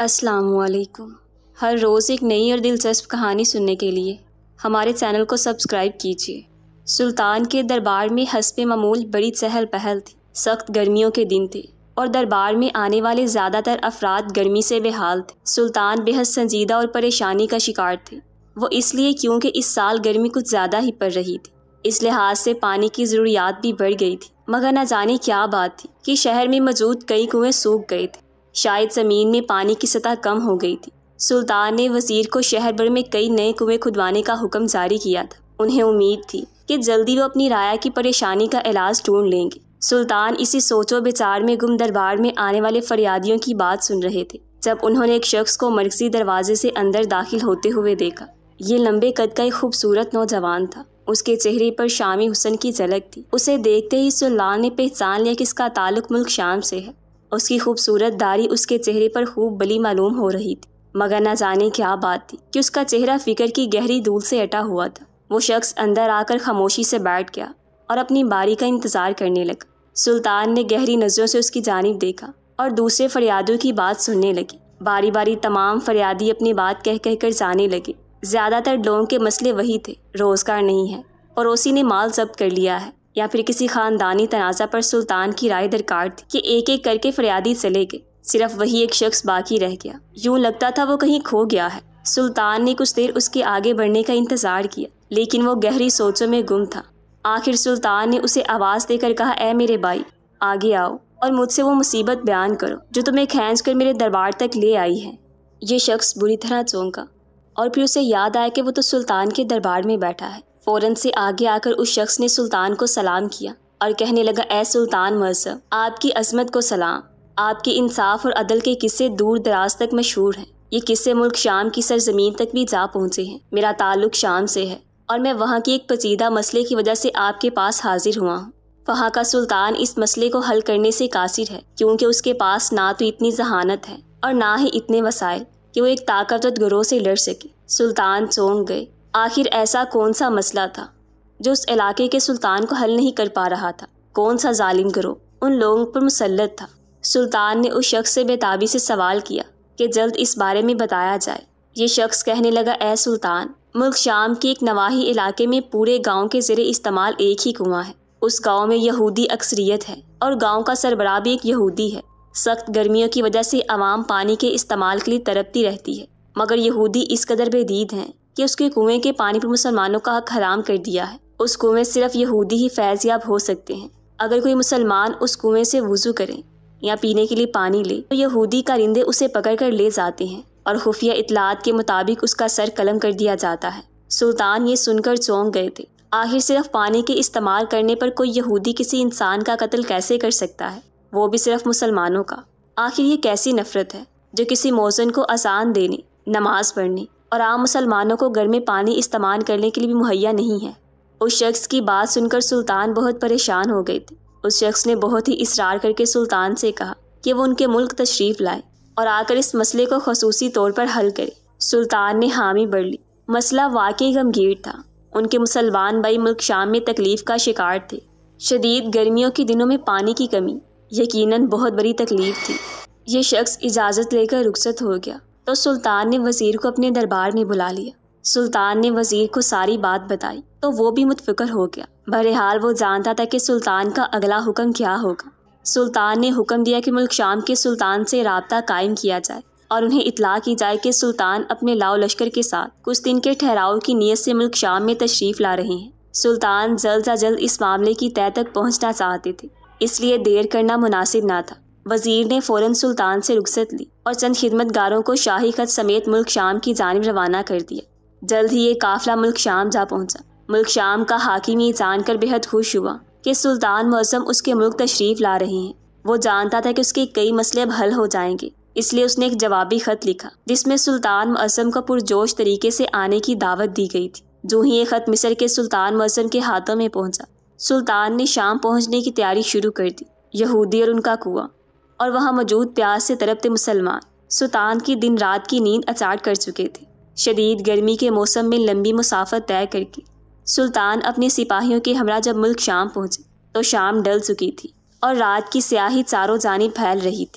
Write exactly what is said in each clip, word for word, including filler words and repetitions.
अस्सलाम वालेकुम। हर रोज़ एक नई और दिलचस्प कहानी सुनने के लिए हमारे चैनल को सब्सक्राइब कीजिए। सुल्तान के दरबार में हस्बे मामूल बड़ी चहल पहल थी। सख्त गर्मियों के दिन थे और दरबार में आने वाले ज़्यादातर अफराद गर्मी से बेहाल थे। सुल्तान बेहद संजीदा और परेशानी का शिकार थे। वो इसलिए क्योंकि इस साल गर्मी कुछ ज़्यादा ही पड़ रही थी। इस लिहाज से पानी की ज़रूरियात भी बढ़ गई थी। मगर न जाने क्या बात थी कि शहर में मौजूद कई कुएं सूख गए थे। शायद ज़मीन में पानी की सतह कम हो गई थी। सुल्तान ने वज़ीर को शहर भर में कई नए कुएं खुदवाने का हुक्म जारी किया था। उन्हें उम्मीद थी कि जल्दी वो अपनी राया की परेशानी का इलाज ढूंढ लेंगे। सुल्तान इसी सोचो विचार में गुम दरबार में आने वाले फरियादियों की बात सुन रहे थे जब उन्होंने एक शख्स को मरकज़ी दरवाजे से अंदर दाखिल होते हुए देखा। ये लंबे कद का एक खूबसूरत नौजवान था। उसके चेहरे पर शामी हुस्न की झलक थी। उसे देखते ही सुल्तान ने पहचान लिया कि इसका ताल्लुक मुल्क शाम से है। उसकी खूबसूरत दाढ़ी उसके चेहरे पर खूब बली मालूम हो रही थी। मगर न जाने क्या बात थी कि उसका चेहरा फिक्र की गहरी धूल से अटा हुआ था। वो शख्स अंदर आकर खामोशी से बैठ गया और अपनी बारी का इंतजार करने लगा। सुल्तान ने गहरी नज़रों से उसकी जानिब देखा और दूसरे फरियादियों की बात सुनने लगी। बारी बारी तमाम फरियादी अपनी बात कह कह कर जाने लगे। ज़्यादातर लोगों के मसले वही थे, रोज़गार नहीं है, पड़ोसी ने माल जब्त कर लिया है, या फिर किसी खानदानी तनाज़ा पर सुल्तान की राय दरकार थी कि एक एक करके फरियादी चले गए। सिर्फ वही एक शख्स बाकी रह गया। यूं लगता था वो कहीं खो गया है। सुल्तान ने कुछ देर उसके आगे बढ़ने का इंतज़ार किया, लेकिन वो गहरी सोचों में गुम था। आखिर सुल्तान ने उसे आवाज़ देकर कहा, ए मेरे भाई, आगे आओ और मुझसे वो मुसीबत बयान करो जो तुम्हें खींच कर मेरे दरबार तक ले आई है। ये शख्स बुरी तरह चौंका और फिर उसे याद आया कि वो तो सुल्तान के दरबार में बैठा है। फ़ौरन से आगे आकर उस शख्स ने सुल्तान को सलाम किया और कहने लगा, ए सुल्तान मज़हब, आपकी अज़मत को सलाम। आपके इंसाफ और अदल के किस्से दूर दराज तक मशहूर हैं। ये किस्से मुल्क शाम की सरजमीन तक भी जा पहुँचे हैं। मेरा ताल्लुक शाम से है और मैं वहाँ की एक पेचीदा मसले की वजह से आपके पास हाजिर हुआ हूँ। वहाँ का सुल्तान इस मसले को हल करने से कासिर है, क्योंकि उसके पास ना तो इतनी जहानत है और ना ही इतने वसाइल कि वो एक ताकतवर गिरोह से लड़ सके। सुल्तान चौंक गए। आखिर ऐसा कौन सा मसला था जो उस इलाके के सुल्तान को हल नहीं कर पा रहा था? कौन सा जालिम गिरोह उन लोगों पर मुसल्लत था? सुल्तान ने उस शख्स से बेताबी से सवाल किया कि जल्द इस बारे में बताया जाए। ये शख्स कहने लगा, ए सुल्तान, मुल्क शाम के एक नवाही इलाके में पूरे गांव के ज़रिए इस्तेमाल एक ही कुआं है। उस गांव में यहूदी अक्सरियत है और गांव का सरबराह भी एक यहूदी है। सख्त गर्मियों की वजह से आवाम पानी के इस्तेमाल के लिए तड़पती रहती है, मगर यहूदी इस कदर बेदीद हैं कि उसके कुएं के पानी पर मुसलमानों का हक हराम कर दिया है। उस कुएं सिर्फ यहूदी ही फैज़याब हो सकते हैं। अगर कोई मुसलमान उस कुएं से वुज़ू करे या पीने के लिए पानी ले तो यहूदी कारिंदे उसे पकड़ कर ले जाते हैं और खुफिया इतलात के मुताबिक उसका सर कलम कर दिया जाता है। सुल्तान ये सुनकर चौंक गए थे। आखिर सिर्फ पानी के इस्तेमाल करने पर कोई यहूदी किसी इंसान का कत्ल कैसे कर सकता है, वो भी सिर्फ मुसलमानों का? आखिर ये कैसी नफरत है जो किसी मौज़न को अज़ान देने, नमाज पढ़ने और आम मुसलमानों को घर में पानी इस्तेमाल करने के लिए भी मुहैया नहीं है? उस शख्स की बात सुनकर सुल्तान बहुत परेशान हो गए थे। उस शख्स ने बहुत ही इसरार करके सुल्तान से कहा कि वो उनके मुल्क तशरीफ़ लाए और आकर इस मसले को खसूसी तौर पर हल करे। सुल्तान ने हामी भर ली। मसला वाकई गमगीर था। उनके मुसलमान भाई मुल्क शाम में तकलीफ़ का शिकार थे। शदीद गर्मियों के दिनों में पानी की कमी यकीनन बहुत बड़ी तकलीफ़ थी। ये शख्स इजाज़त लेकर रुखसत हो गया तो सुल्तान ने वज़ीर को अपने दरबार में बुला लिया। सुल्तान ने वज़ीर को सारी बात बताई तो वो भी मुतफ़िक्र हो गया। बहरहाल वो जानता था कि सुल्तान का अगला हुक्म क्या होगा। सुल्तान ने हुक्म दिया कि मुल्क शाम के सुल्तान से राब्ता कायम किया जाए और उन्हें इत्तला की जाए कि सुल्तान अपने लाओ लश्कर के साथ कुछ दिन के ठहराव की नीयत से मुल्क शाम में तशरीफ़ ला रहे हैं। सुल्तान जल्द अज जल्द इस मामले की तह तक पहुँचना चाहते थे, इसलिए देर करना मुनासिब ना था। वज़ीर ने फ़ौरन सुल्तान से रुखसत ली और चंद खिदमतगारों को शाही खत समेत मुल्क शाम की जानिब रवाना कर दिया। जल्द ही ये काफ़िला मुल्क शाम जा पहुंचा। मुल्क शाम का हाकिम ये जानकर बेहद खुश हुआ कि सुल्तान मौसम उसके मुल्क तशरीफ़ ला रहे हैं। वो जानता था कि उसके कई मसले अब हल हो जाएंगे, इसलिए उसने एक जवाबी ख़त लिखा जिसमें सुल्तान मौसम को पुरजोश तरीके से आने की दावत दी गई थी। जो ही ये ख़त मिस्र के सुल्तान मौसम के हाथों में पहुंचा, सुल्तान ने शाम पहुंचने की तैयारी शुरू कर दी। यहूदी और उनका कुआं और वहाँ मौजूद प्यास से तड़पते मुसलमान सुल्तान की दिन रात की नींद अचाट कर चुके थे। शदीद गर्मी के मौसम में लंबी मुसाफत तय करके सुल्तान अपने सिपाहियों के हमरा जब मुल्क शाम पहुँचे तो शाम ढल चुकी थी और रात की स्याही चारों जानिब फैल रही थी।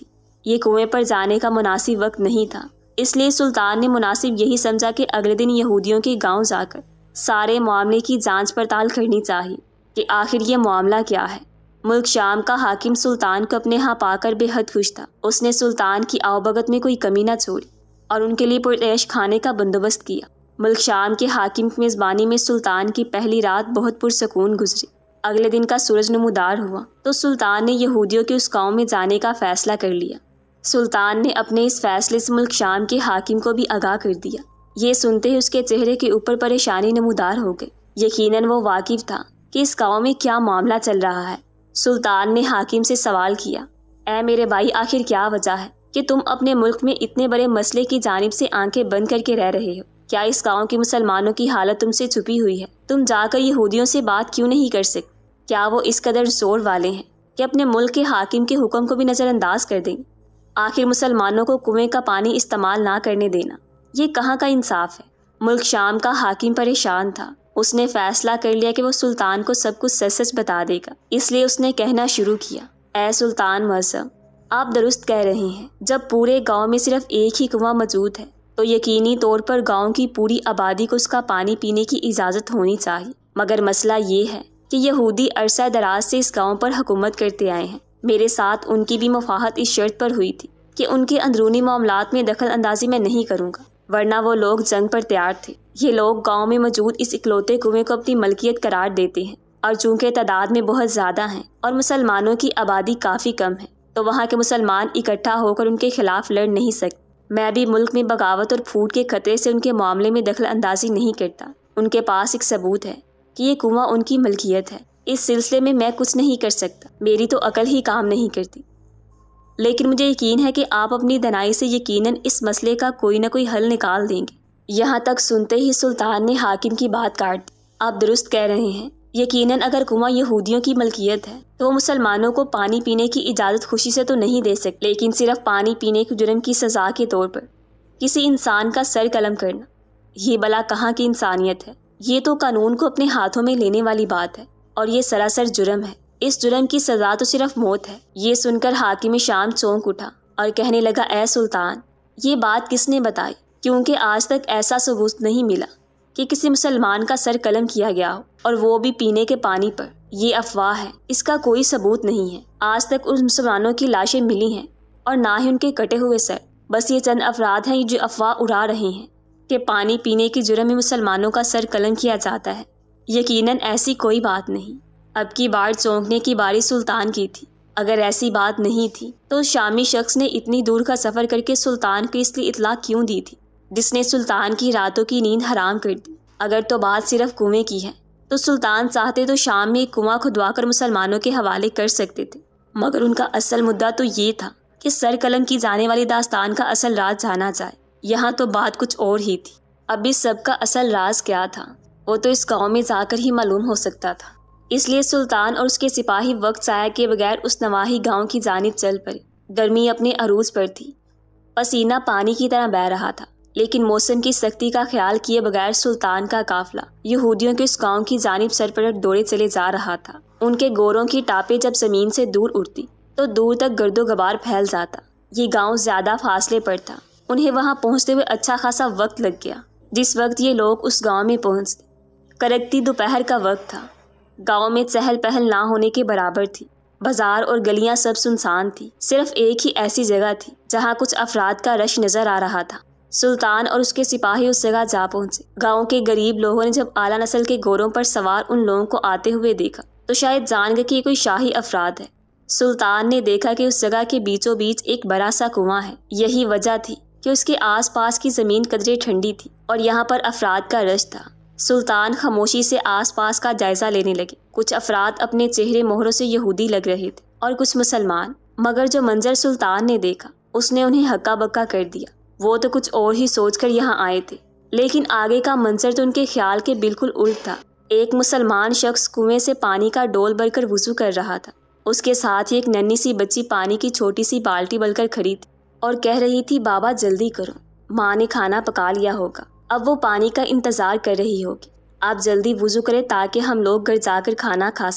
یہ کنویں پر جانے کا مناسب وقت نہیں تھا، اس لیے سلطان نے مناسب یہی سمجھا کہ اگلے دن یہودیوں کے گاؤں جا کر سارے معاملے کی جانچ پڑتال کرنی چاہیے کہ آخر یہ معاملہ کیا ہے۔ ملک شام کا حاکم سلطان کو اپنے ہاں پا کر بے حد خوش تھا۔ اس نے سلطان کی آوبگت میں کوئی کمی نہ چھوڑی اور ان کے لیے پرعیش کھانے کا بندوبست کیا۔ ملک شام کے حاکم کی میزبانی میں سلطان کی پہلی رات بہت پرسکون گزری۔ اگلے دن کا سورج نمودار ہوا تو سلطان نے یہودیوں کے اس گاؤں میں جانے کا فیصلہ کر لیا۔ سلطان نے اپنے اس فیصلے سے ملک شام کے حاکم کو بھی آگاہ کر دیا۔ یہ سنتے ہی اس کے چہرے کے اوپر پریشانی نمودار ہو گئی۔ یقیناً وہ واقف تھا کہ اس گاؤں میں کیا معاملہ چل رہا ہے۔ سلطان نے حاکم سے سوال کیا، اے میرے بھائی، آخر کیا وجہ ہے کہ تم اپنے ملک میں اتنے بڑے مسئلے کی جانب سے آنکھیں بند کر کے رہ رہے ہو؟ کیا اس گاؤں کے مسلمانوں کی حالت تم سے چھپی ہوئی ہے؟ تم جا کر یہودیوں سے بات کیوں نہیں کر سکتے؟ کیا وہ اس قدر زور والے ہیں کہ اپنے ملک کے حاکم کے حکم کو بھی نظر انداز کر دیں گے؟ آخر مسلمانوں کو کنویں کا پانی استعمال نہ کرنے دینا یہ کہاں کا انصاف ہے؟ ملک شام کا حاکم پریشان تھا۔ اس نے فیصلہ کر لیا کہ وہ سلطان کو سب کچھ سچ سچ بتا دے گا، اس لیے اس نے کہنا شروع کیا، اے سلطان معظم، آپ درست کہہ رہے ہیں۔ جب پورے گاؤں میں صرف ایک ہی کنواں موجود ہے تو یقینی طور پر گاؤں کی پوری آبادی کو اس کا پانی پینے کی اجازت ہونی چاہیے، مگر مسئلہ یہ ہے کہ یہودی عرصہ دراز سے اس گاؤں پر حکومت کرتے آئے ہیں۔ میرے ساتھ ان کی بھی مفاہمت اس شرط پر ہوئی تھی کہ ان کے اندرونی معاملات میں دخل اندازی میں نہیں کروں گا، ورنہ وہ لوگ جنگ پر تیار تھے۔ یہ لوگ گاؤں میں موجود اس اکلوتے کنویں کو اپنی ملکیت قرار دیتے ہیں، اور چونکہ تعداد میں بہت زیادہ ہیں اور مسلمانوں کی آبادی کافی کم ہے تو وہاں کے مسلمان اکٹھا ہو کر ان کے خلاف لڑ نہیں سکتے۔ میں بھی ملک میں بغاوت اور پھوٹ کے خطرے سے ان کے معاملے میں دخل اندازی نہیں کرتا۔ ان کے پاس ایک ثبوت ہے کہ یہ کنواں ان کی ملکیت ہے، اس سلسلے میں میں کچھ نہیں کر سکتا، میری تو عقل ہی کام نہیں کرتی۔ لیکن مجھے یقین ہے کہ آپ اپنی دنائی سے یقیناً اس مسئلے کا کوئی نہ کوئی حل نکال دیں گے۔ یہاں تک سنتے ہی سلطان نے حاکم کی بات کاٹ دی۔ آپ درست کہہ رہے ہیں، یقیناً اگر کنواں یہودیوں کی ملکیت ہے تو وہ مسلمانوں کو پانی پینے کی اجازت خوشی سے تو نہیں دے سکتے، لیکن صرف پانی پینے کے جرم کی سزا کے طور پر کسی انسان کا سر قلم کرنا، یہ بلا کہاں کی انسانیت ہے؟ یہ تو قانون کو اپنے ہاتھوں میں لینے والی بات ہے، اور یہ سراسر جرم ہے۔ اس جرم کی سزا تو صرف موت ہے۔ یہ سن کر حاکم شام چونک اٹھا اور کہنے لگا، اے سلطان، یہ بات کس نے بتائی؟ کیونکہ آج تک ایسا ثبوت نہیں ملا کہ کسی مسلمان کا سر قلم کیا گیا ہو، اور وہ بھی پینے کے پانی پر۔ یہ افواہ ہے، اس کا کوئی ثبوت نہیں ہے۔ آج تک ان مسلمانوں کی لاشیں ملی ہیں اور نہ ہی ان کے کٹے ہوئے سر۔ بس یہ چند افراد ہیں جو افواہ اڑا رہے ہیں کہ پانی پینے کے جرم میں مسلمانوں کا سر قلم کیا جاتا ہے۔ یقیناً ایسی کوئی بات نہیں۔ اب کی بار چونکنے کی باری سلطان کی تھی۔ اگر ایسی بات نہیں تھی تو شامی شخص نے اتنی دور کا سفر کر کے سلطان کو اس لیے اطلاع کیوں دی تھی جس نے سلطان کی راتوں کی نیند حرام کر دی؟ اگر تو بات صرف کنویں کی ہے تو سلطان چاہتے تو شام میں ایک کنواں کھدوا کر مسلمانوں کے حوالے کر سکتے تھے، مگر ان کا اصل مدعا تو یہ تھا کہ سر قلم کی جانے والی داستان کا اصل راز جانا جائے۔ یہاں تو بات کچھ اور ہی تھی۔ اب اس سب کا اصل راز کیا تھا وہ تو اس گاؤں میں جا کر ہی معلوم ہو سکتا تھا۔ اس لیے سلطان اور اس کے سپاہی وقت ضائع کے بغیر اس نواحی گاؤں کی جانب چل پڑے۔ گرمی اپنے عروج پر تھی، پسینہ پانی کی طرح بہہ رہا تھا، لیکن موسم کی سختی کا خیال کیے بغیر سلطان کا قافلہ یہودیوں کے اس گاؤں کی جانب سرپلٹ دوڑے چلے جا رہا تھا۔ ان کے گوروں کی ٹاپیں جب زمین سے دور اٹھتی تو دور تک گرد و غبار پھیل جاتا۔ یہ گاؤں زیادہ فاصلے پر تھا، انہیں وہاں پہنچتے ہوئے اچھا خاصا وقت لگ گیا۔ جس وقت یہ لوگ اس گاؤں میں پہنچتے کڑکتی دوپہر کا وقت تھا۔ گاؤں میں چہل پہل نہ ہونے کے برابر تھی۔ بازار اور گلیاں سب سنسان تھی۔ صرف ایک ہی ایسی جگہ تھی جہاں کچھ افراد کا رش نظر آ رہا تھا۔ سلطان اور اس کے سپاہی اس جگہ جا پہنچے۔ گاؤں کے غریب لوگوں نے جب اعلیٰ نسل کے گوروں پر سوار ان لوگوں کو آتے ہوئے دیکھا تو شاید جان گئے کہ یہ کوئی شاہی افراد ہے۔ سلطان نے دیکھا کہ اس جگہ کے بیچوں بیچ ایک بڑا سا کنواں ہے۔ یہی وجہ تھی کہ اس کے آس پاس کی زمین قدرے ٹھنڈی تھی اور یہاں پر افراد کا رش تھا۔ سلطان خاموشی سے آس پاس کا جائزہ لینے لگے۔ کچھ افراد اپنے چہرے مہروں سے یہودی لگ رہے تھے اور کچھ مسلمان، مگر جو منظر سلطان نے دیکھا اس نے انہیں ہکا بکا کر دیا۔ وہ تو کچھ اور ہی سوچ کر یہاں آئے تھے، لیکن آگے کا منظر تو ان کے خیال کے بالکل الٹ تھا۔ ایک مسلمان شخص کنویں سے پانی کا ڈول بھر کر وضو کر رہا تھا۔ اس کے ساتھ ہی ایک ننھی سی بچی پانی کی چھوٹی سی بالٹی بل کر کھڑی تھی اور کہہ رہی تھی، بابا جلدی کرو، ماں نے کھانا پکا لیا ہوگا، اب وہ پانی کا انتظار کر رہی ہوگی، آپ جلدی وضو کریں تاکہ ہم لوگ گھر جا کر کھانا کھا سکیں۔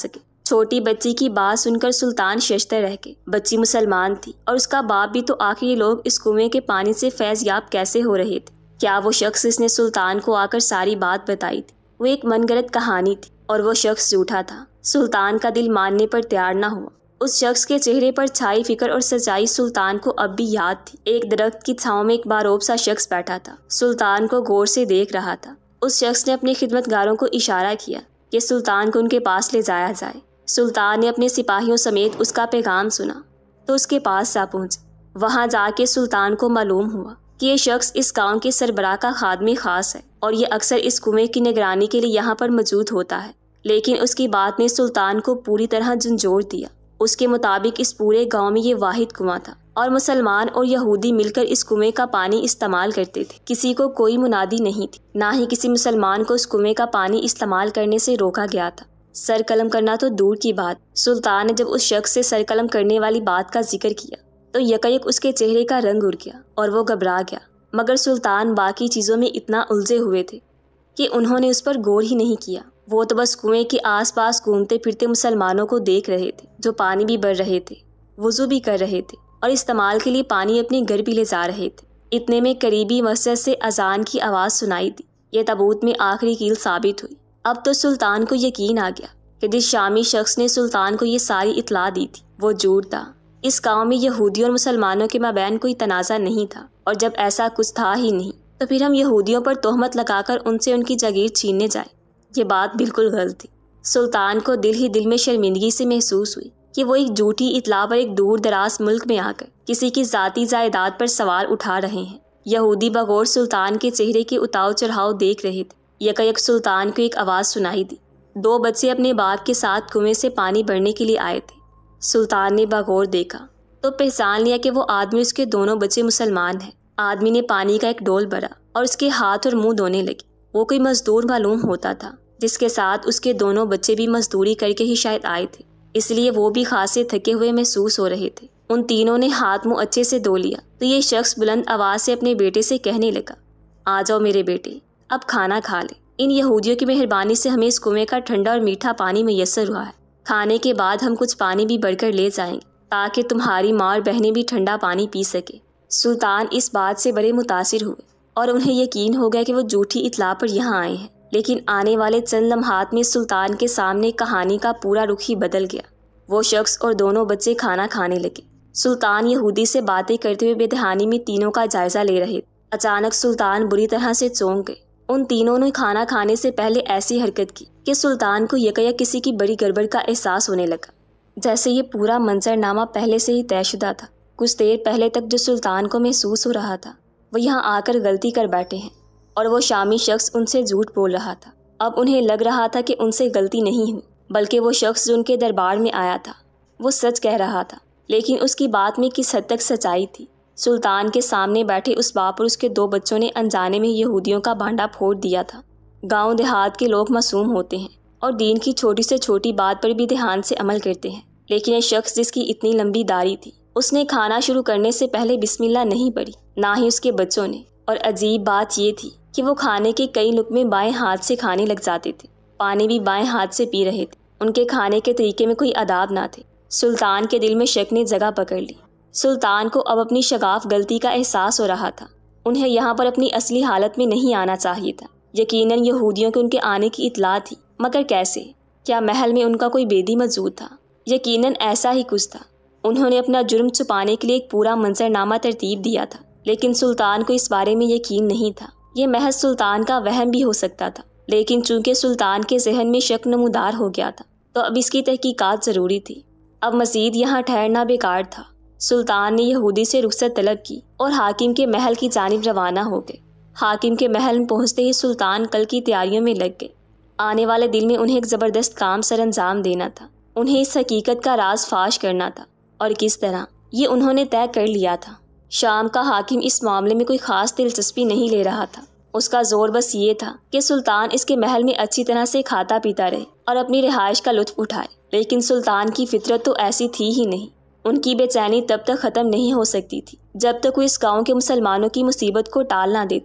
چھوٹی بچی کی بات سن کر سلطان ششدر رہ گئے۔ بچی مسلمان تھی اور اس کا باپ بھی، تو آخر یہ لوگ اس کنویں کے پانی سے فیض یاب کیسے ہو رہے تھے؟ کیا وہ شخص اس نے سلطان کو آ کر ساری بات بتائی تھی؟ وہ ایک من گھڑت کہانی تھی اور وہ شخص جھوٹا تھا۔ سلطان کا دل ماننے پر تیار نہ ہوا۔ اس شخص کے چہرے پر چھائی فکر اور سچائی سلطان کو اب بھی یاد تھی۔ ایک درخت کی چھاؤں میں ایک باروب سا شخص بیٹھا تھا، سلطان کو غور سے دیکھ رہا تھا۔ اس شخص نے اپنے خدمتگاروں کو اشارہ کیا کہ سلطان کو ان کے پاس لے جایا جائے۔ سلطان نے اپنے سپاہیوں سمیت اس کا پیغام سنا تو اس کے پاس جا پہنچے۔ وہاں جا کے سلطان کو معلوم ہوا کہ یہ شخص اس گاؤں کے سربراہ کا خادم خاص ہے اور یہ اکثر اس کنویں کی نگرانی کے لیے یہاں پر موجود ہوتا ہے۔ لیکن اس کی بات نے سلطان کو پوری طرح جھنجھوڑ دیا۔ اس کے مطابق اس پورے گاؤں میں یہ واحد کنواں تھا اور مسلمان اور یہودی مل کر اس کنویں کا پانی استعمال کرتے تھے۔ کسی کو کوئی منادی نہیں تھی، نہ ہی کسی مسلمان کو اس کنویں کا پانی استعمال کرنے سے روکا گیا تھا۔ سر قلم کرنا تو دور کی بات، سلطان نے جب اس شخص سے سر قلم کرنے والی بات کا ذکر کیا تو یکایک اس کے چہرے کا رنگ اڑ گیا اور وہ گھبرا گیا۔ مگر سلطان باقی چیزوں میں اتنا الجھے ہوئے تھے کہ انہوں نے اس پر غور ہی نہیں کیا۔ وہ تو بس کنویں کے آس پاس گھومتے پھرتے مسلمانوں کو دیکھ رہے تھے جو پانی بھی بھر رہے تھے، وضو بھی کر رہے تھے اور استعمال کے لیے پانی اپنے گھر بھی لے جا رہے تھے۔ اتنے میں قریبی مسجد سے اذان کی آواز سنائی دی۔ یہ تابوت میں آخری کیل ثابت ہوئی۔ اب تو سلطان کو یقین آ گیا کہ جس شامی شخص نے سلطان کو یہ ساری اطلاع دی تھی وہ جھوٹ تھا۔ اس گاؤں میں یہودیوں اور مسلمانوں کے مابین کوئی تنازع نہیں تھا، اور جب ایسا کچھ تھا ہی نہیں تو پھر ہم یہودیوں پر تہمت لگا کر ان سے ان کی جاگیر چھیننے جائیں۔ یہ بات بالکل غلط تھی۔ سلطان کو دل ہی دل میں شرمندگی سے محسوس ہوئی کہ وہ ایک جھوٹی اطلاع پر ایک دور دراز ملک میں آ کر کسی کی ذاتی جائیداد پر سوال اٹھا رہے ہیں۔ یہودی بغور سلطان کے چہرے کے اتاؤ چڑھاؤ دیکھ رہے تھے۔ یکایک سلطان کو ایک آواز سنائی دی۔ دو بچے اپنے باپ کے ساتھ کنویں سے پانی بھرنے کے لیے آئے تھے۔ سلطان نے بغور دیکھا تو پہچان لیا کہ وہ آدمی اس کے دونوں بچے مسلمان ہیں۔ آدمی نے پانی کا ایک ڈول بھرا اور اس کے ہاتھ اور منہ دھونے لگے۔ وہ کوئی مزدور معلوم ہوتا تھا جس کے ساتھ اس کے دونوں بچے بھی مزدوری کر کے ہی شاید آئے تھے، اس لیے وہ بھی خاصے تھکے ہوئے محسوس ہو رہے تھے۔ ان تینوں نے ہاتھ منہ اچھے سے دھو لیا تو یہ شخص بلند آواز سے اپنے بیٹے سے کہنے لگا، آ جاؤ میرے بیٹے، اب کھانا کھا لے۔ ان یہودیوں کی مہربانی سے ہمیں اس کنویں کا ٹھنڈا اور میٹھا پانی میسر ہوا ہے۔ کھانے کے بعد ہم کچھ پانی بھی بھر کر لے جائیں گے تاکہ تمہاری ماں اور بہنیں بھی ٹھنڈا پانی پی سکے۔ سلطان اس بات سے بڑے متاثر ہوئے اور انہیں یقین ہو گیا کہ وہ جھوٹی اطلاع پر یہاں آئے ہیں۔ لیکن آنے والے چند لمحات میں سلطان کے سامنے کہانی کا پورا رخ ہی بدل گیا۔ وہ شخص اور دونوں بچے کھانا کھانے لگے۔ سلطان یہودی سے باتیں کرتے ہوئے بے دہانی میں تینوں کا جائزہ لے رہے۔ اچانک سلطان بری طرح سے چونک گئے۔ ان تینوں نے کھانا کھانے سے پہلے ایسی حرکت کی کہ سلطان کو یکایک کسی کی بڑی گڑبڑ کا احساس ہونے لگا، جیسے یہ پورا منظرنامہ پہلے سے ہی طے شدہ تھا۔ کچھ دیر پہلے تک جو سلطان کو محسوس ہو رہا تھا وہ یہاں آ کر غلطی کر بیٹھے ہیں، اور وہ شامی شخص ان سے جھوٹ بول رہا تھا۔ اب انہیں لگ رہا تھا کہ ان سے غلطی نہیں ہوئی، بلکہ وہ شخص جو ان کے دربار میں آیا تھا وہ سچ کہہ رہا تھا۔ لیکن اس کی بات میں کس حد تک سچائی تھی؟ سلطان کے سامنے بیٹھے اس باپ اور اس کے دو بچوں نے انجانے میں یہودیوں کا بھانڈا پھوڑ دیا تھا۔ گاؤں دیہات کے لوگ معصوم ہوتے ہیں اور دین کی چھوٹی سے چھوٹی بات پر بھی دھیان سے عمل کرتے ہیں، لیکن یہ شخص جس کی اتنی لمبی داڑھی تھی، اس نے کھانا شروع کرنے سے پہلے بسم اللہ نہیں پڑھی، نہ ہی اس کے بچوں نے۔ اور عجیب بات یہ تھی کہ وہ کھانے کے کئی لقمے بائیں ہاتھ سے کھانے لگ جاتے تھے، پانی بھی بائیں ہاتھ سے پی رہے تھے۔ ان کے کھانے کے طریقے میں کوئی آداب نہ تھے۔ سلطان کے دل میں شک نے جگہ پکڑ لی۔ سلطان کو اب اپنی شگاف غلطی کا احساس ہو رہا تھا۔ انہیں یہاں پر اپنی اصلی حالت میں نہیں آنا چاہیے تھا۔ یقیناً یہودیوں کو ان کے آنے کی اطلاع تھی، مگر کیسے؟ کیا محل میں ان کا کوئی بیدی موجود تھا؟ یقیناً ایسا ہی کچھ تھا۔ انہوں نے اپنا جرم چھپانے کے لیے ایک پورا منظرنامہ ترتیب دیا تھا، لیکن سلطان کو اس بارے میں یقین نہیں تھا۔ یہ محض سلطان کا وہم بھی ہو سکتا تھا، لیکن چونکہ سلطان کے ذہن میں شک نمودار ہو گیا تھا تو اب اس کی تحقیقات ضروری تھی۔ اب مزید یہاں ٹھہرنا بیکار تھا۔ سلطان نے یہودی سے رخصت طلب کی اور حاکم کے محل کی جانب روانہ ہو گئے۔ حاکم کے محل میں پہنچتے ہی سلطان کل کی تیاریوں میں لگ گئے۔ آنے والے دن میں انہیں ایک زبردست کام سر انجام دینا تھا۔ انہیں اس حقیقت کا راز فاش کرنا تھا، اور کس طرح یہ انہوں نے طے کر لیا تھا۔ شام کا حاکم اس معاملے میں کوئی خاص دلچسپی نہیں لے رہا تھا۔ اس کا زور بس یہ تھا کہ سلطان اس کے محل میں اچھی طرح سے کھاتا پیتا رہے اور اپنی رہائش کا لطف اٹھائے۔ لیکن سلطان کی فطرت تو ایسی تھی ہی نہیں۔ ان کی بے چینی تب تک ختم نہیں ہو سکتی تھی جب تک وہ اس گاؤں کے مسلمانوں کی مصیبت کو ٹال نہ دیتی۔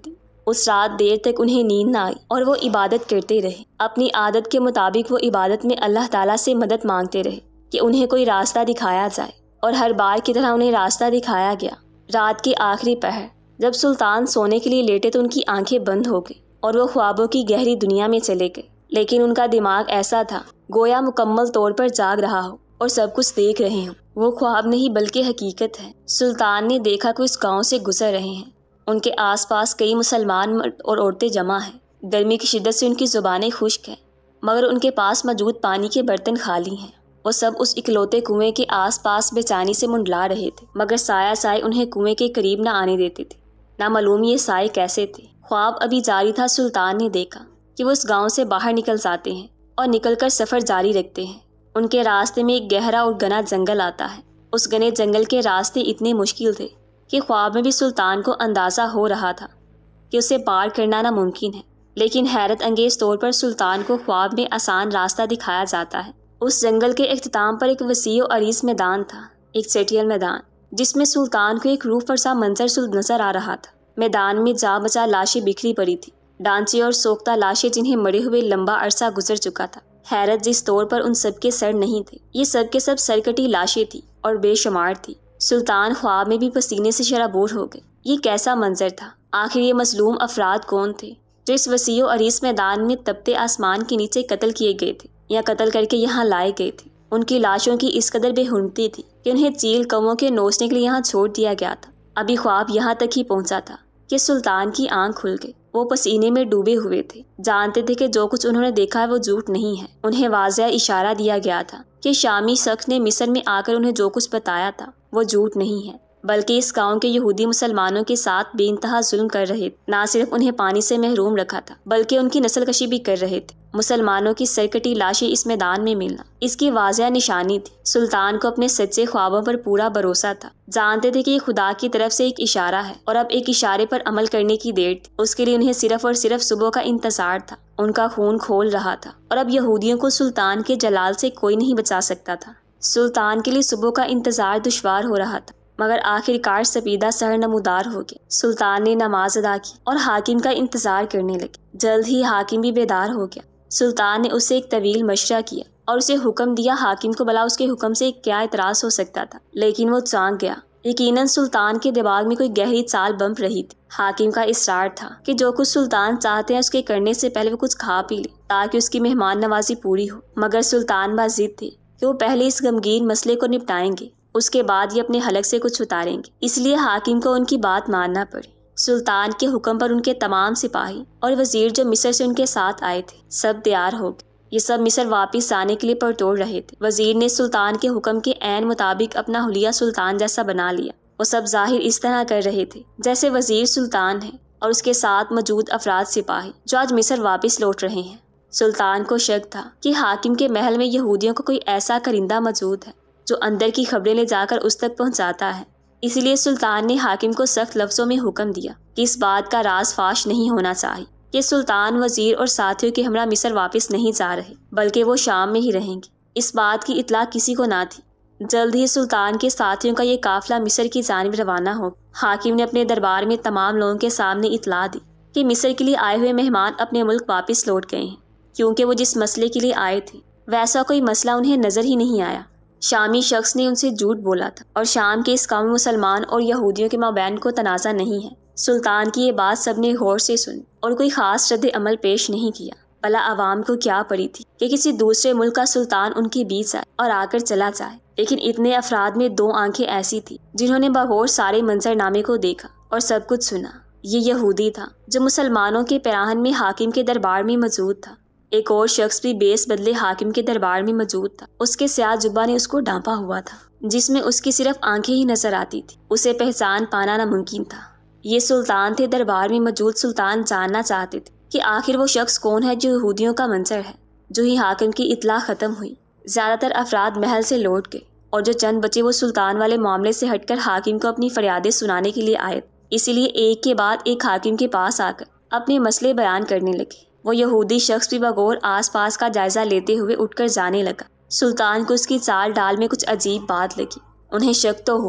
اس رات دیر تک انہیں نیند نہ آئی اور وہ عبادت کرتے رہے۔ اپنی عادت کے مطابق وہ عبادت میں اللہ تعالیٰ سے مدد مانگتے رہے کہ انہیں کوئی راستہ دکھایا جائے، اور ہر بار کی طرح انہیں راستہ دکھایا گیا۔ رات کے آخری پہر جب سلطان سونے کے لیے لیٹے تو ان کی آنکھیں بند ہو گئی اور وہ خوابوں کی گہری دنیا میں چلے گئے، لیکن ان کا دماغ ایسا تھا گویا مکمل طور پر جاگ رہا ہو اور سب کچھ دیکھ رہے ہوں۔ وہ خواب نہیں بلکہ حقیقت ہے۔ سلطان نے دیکھا کہ اس گاؤں سے گزر رہے ہیں، ان کے آس پاس کئی مسلمان مرد اور عورتیں جمع ہیں۔ گرمی کی شدت سے ان کی زبانیں خشک ہیں، مگر ان کے پاس موجود پانی کے برتن خالی ہیں۔ وہ سب اس اکلوتے کنویں کے آس پاس بے چینی سے منڈلا رہے تھے، مگر سایہ سائے انہیں کنویں کے قریب نہ آنے دیتے تھے۔ نہ معلوم یہ سائے کیسے تھے۔ خواب ابھی جاری تھا، سلطان نے دیکھا کہ وہ اس گاؤں سے باہر نکل جاتے ہیں اور نکل کر سفر جاری رکھتے ہیں۔ ان کے راستے میں ایک گہرا اور گھنا جنگل آتا ہے۔ اس گھنے جنگل کے راستے اتنے مشکل تھے کہ خواب میں بھی سلطان کو اندازہ ہو رہا تھا کہ اسے پار کرنا ناممکن ہے، لیکن حیرت انگیز طور پر سلطان کو خواب میں آسان راستہ دکھایا جاتا ہے۔ اس جنگل کے اختتام پر ایک وسیع و عریض میدان تھا، ایک چٹیل میدان جس میں سلطان کو ایک روح فرسا منظر نظر آ رہا تھا۔ میدان میں جا بچا لاشیں بکھری پڑی تھی، ڈانچے اور سوختہ لاشیں جنہیں مرے ہوئے لمبا عرصہ گزر چکا تھا۔ حیرت جس طور پر ان سب کے سر نہیں تھے، یہ سب کے سب سرکٹی لاشیں تھی اور بے شمار تھی۔ سلطان خواب میں بھی پسینے سے شرابور ہو گئے۔ یہ کیسا منظر تھا؟ آخر یہ مظلوم افراد کون تھے جو اس وسیع و عریض میدان میں تپتے آسمان کے نیچے قتل کیے گئے تھے یا قتل کر کے یہاں لائے گئے تھے؟ ان کی لاشوں کی اس قدر بے حرمتی تھی کہ انہیں چیل کووں کے نوچنے کے لیے یہاں چھوڑ دیا گیا تھا۔ ابھی خواب یہاں تک ہی پہنچا تھا کہ سلطان کی آنکھ کھل گئی۔ وہ پسینے میں ڈوبے ہوئے تھے، جانتے تھے کہ جو کچھ انہوں نے دیکھا ہے وہ جھوٹ نہیں ہے۔ انہیں واضح اشارہ دیا گیا تھا کہ شامی شخص نے مصر میں آ کر انہیں جو کچھ بتایا تھا وہ جھوٹ نہیں ہے، بلکہ اس گاؤں کے یہودی مسلمانوں کے ساتھ بے انتہا ظلم کر رہے تھے۔ نہ صرف انہیں پانی سے محروم رکھا تھا بلکہ ان کی نسل کشی بھی کر رہے تھے۔ مسلمانوں کی سرکٹی لاشیں اس میدان میں ملنا اس کی واضح نشانی تھی۔ سلطان کو اپنے سچے خوابوں پر پورا بھروسہ تھا، جانتے تھے کہ یہ خدا کی طرف سے ایک اشارہ ہے اور اب ایک اشارے پر عمل کرنے کی دیر تھی۔ اس کے لیے انہیں صرف اور صرف صبح کا انتظار تھا۔ ان کا خون کھول رہا تھا اور اب یہودیوں کو سلطان کے جلال سے کوئی نہیں بچا سکتا تھا۔ سلطان کے لیے صبح کا انتظار دشوار ہو رہا تھا، مگر آخر کار سپیدہ سحر نمودار ہو گیا۔ سلطان نے نماز ادا کی اور حاکم کا انتظار کرنے لگے۔ جلد ہی حاکم بھی بیدار ہو گیا۔ سلطان نے اسے ایک طویل مشورہ کیا اور اسے حکم دیا۔ حاکم کو بلا اس کے حکم سے کیا اعتراض ہو سکتا تھا، لیکن وہ چانک گیا۔ یقیناً سلطان کے دماغ میں کوئی گہری چال بمپ رہی تھی۔ حاکم کا اصرار تھا کہ جو کچھ سلطان چاہتے ہیں اس کے کرنے سے پہلے وہ کچھ کھا پی لے تاکہ اس کی مہمان نوازی پوری ہو، مگر سلطان باضد تھے کہ وہ پہلے اس غمگین مسئلے کو نپٹائیں گے، اس کے بعد یہ اپنے حلق سے کچھ اتاریں گے۔ اس لیے حاکم کو ان کی بات ماننا پڑی۔ سلطان کے حکم پر ان کے تمام سپاہی اور وزیر جو مصر سے ان کے ساتھ آئے تھے سب تیار ہو گئے۔ یہ سب مصر واپس آنے کے لیے پرتوڑ رہے تھے۔ وزیر نے سلطان کے حکم کے عین مطابق اپنا حلیہ سلطان جیسا بنا لیا۔ وہ سب ظاہر اس طرح کر رہے تھے جیسے وزیر سلطان ہے اور اس کے ساتھ موجود افراد سپاہی جو آج مصر واپس لوٹ رہے ہیں۔ سلطان کو شک تھا کہ حاکم کے محل میں یہودیوں کو کوئی ایسا کرندہ موجود ہے جو اندر کی خبریں لے جا کر اس تک پہنچاتا ہے۔ اسی لیے سلطان نے حاکم کو سخت لفظوں میں حکم دیا کہ اس بات کا راز فاش نہیں ہونا چاہیے کہ سلطان وزیر اور ساتھیوں کے ہمراہ مصر واپس نہیں جا رہے بلکہ وہ شام میں ہی رہیں گے۔ اس بات کی اطلاع کسی کو نہ تھی۔ جلد ہی سلطان کے ساتھیوں کا یہ قافلہ مصر کی جانب روانہ ہو۔ حاکم نے اپنے دربار میں تمام لوگوں کے سامنے اطلاع دی کہ مصر کے لیے آئے ہوئے مہمان اپنے ملک واپس لوٹ گئے ہیں، کیونکہ وہ جس مسئلے کے لیے آئے تھے ویسا کوئی مسئلہ انہیں نظر ہی نہیں آیا۔ شامی شخص نے ان سے جھوٹ بولا تھا اور شام کے اس قوم مسلمان اور یہودیوں کے مابین کو تنازع نہیں ہے۔ سلطان کی یہ بات سب نے غور سے سنی اور کوئی خاص رد عمل پیش نہیں کیا۔ بھلا عوام کو کیا پڑی تھی کہ کسی دوسرے ملک کا سلطان ان کے بیچ آئے اور آ کر چلا جائے، لیکن اتنے افراد میں دو آنکھیں ایسی تھی جنہوں نے بغور سارے منظر نامے کو دیکھا اور سب کچھ سنا۔ یہ یہودی تھا جو مسلمانوں کے پیراہن میں حاکم کے دربار میں موجود تھا۔ ایک اور شخص بھی بیس بدلے حاکم کے دربار میں موجود تھا۔ اس کے سیاہ جبہ نے اس کو ڈھانپا ہوا تھا جس میں اس کی صرف آنکھیں ہی نظر آتی تھی۔ اسے پہچان پانا ناممکن تھا۔ یہ سلطان تھے۔ دربار میں موجود سلطان جاننا چاہتے تھے کہ آخر وہ شخص کون ہے جو یہودیوں کا منظر ہے۔ جو ہی حاکم کی اطلاع ختم ہوئی زیادہ تر افراد محل سے لوٹ گئے اور جو چند بچے وہ سلطان والے معاملے سے ہٹ کر حاکم کو اپنی فریادیں سنانے کے لیے آئے، اسی لیے ایک کے بعد ایک حاکم کے پاس آ کر اپنے مسئلے بیان کرنے لگے۔ وہ یہودی شخص بھی بغور آس پاس کا جائزہ لیتے ہوئے اٹھ کر جانے لگا۔ سلطان کو اس کی چال ڈال میں کچھ عجیب بات لگی۔ انہیں شک تو ہوا،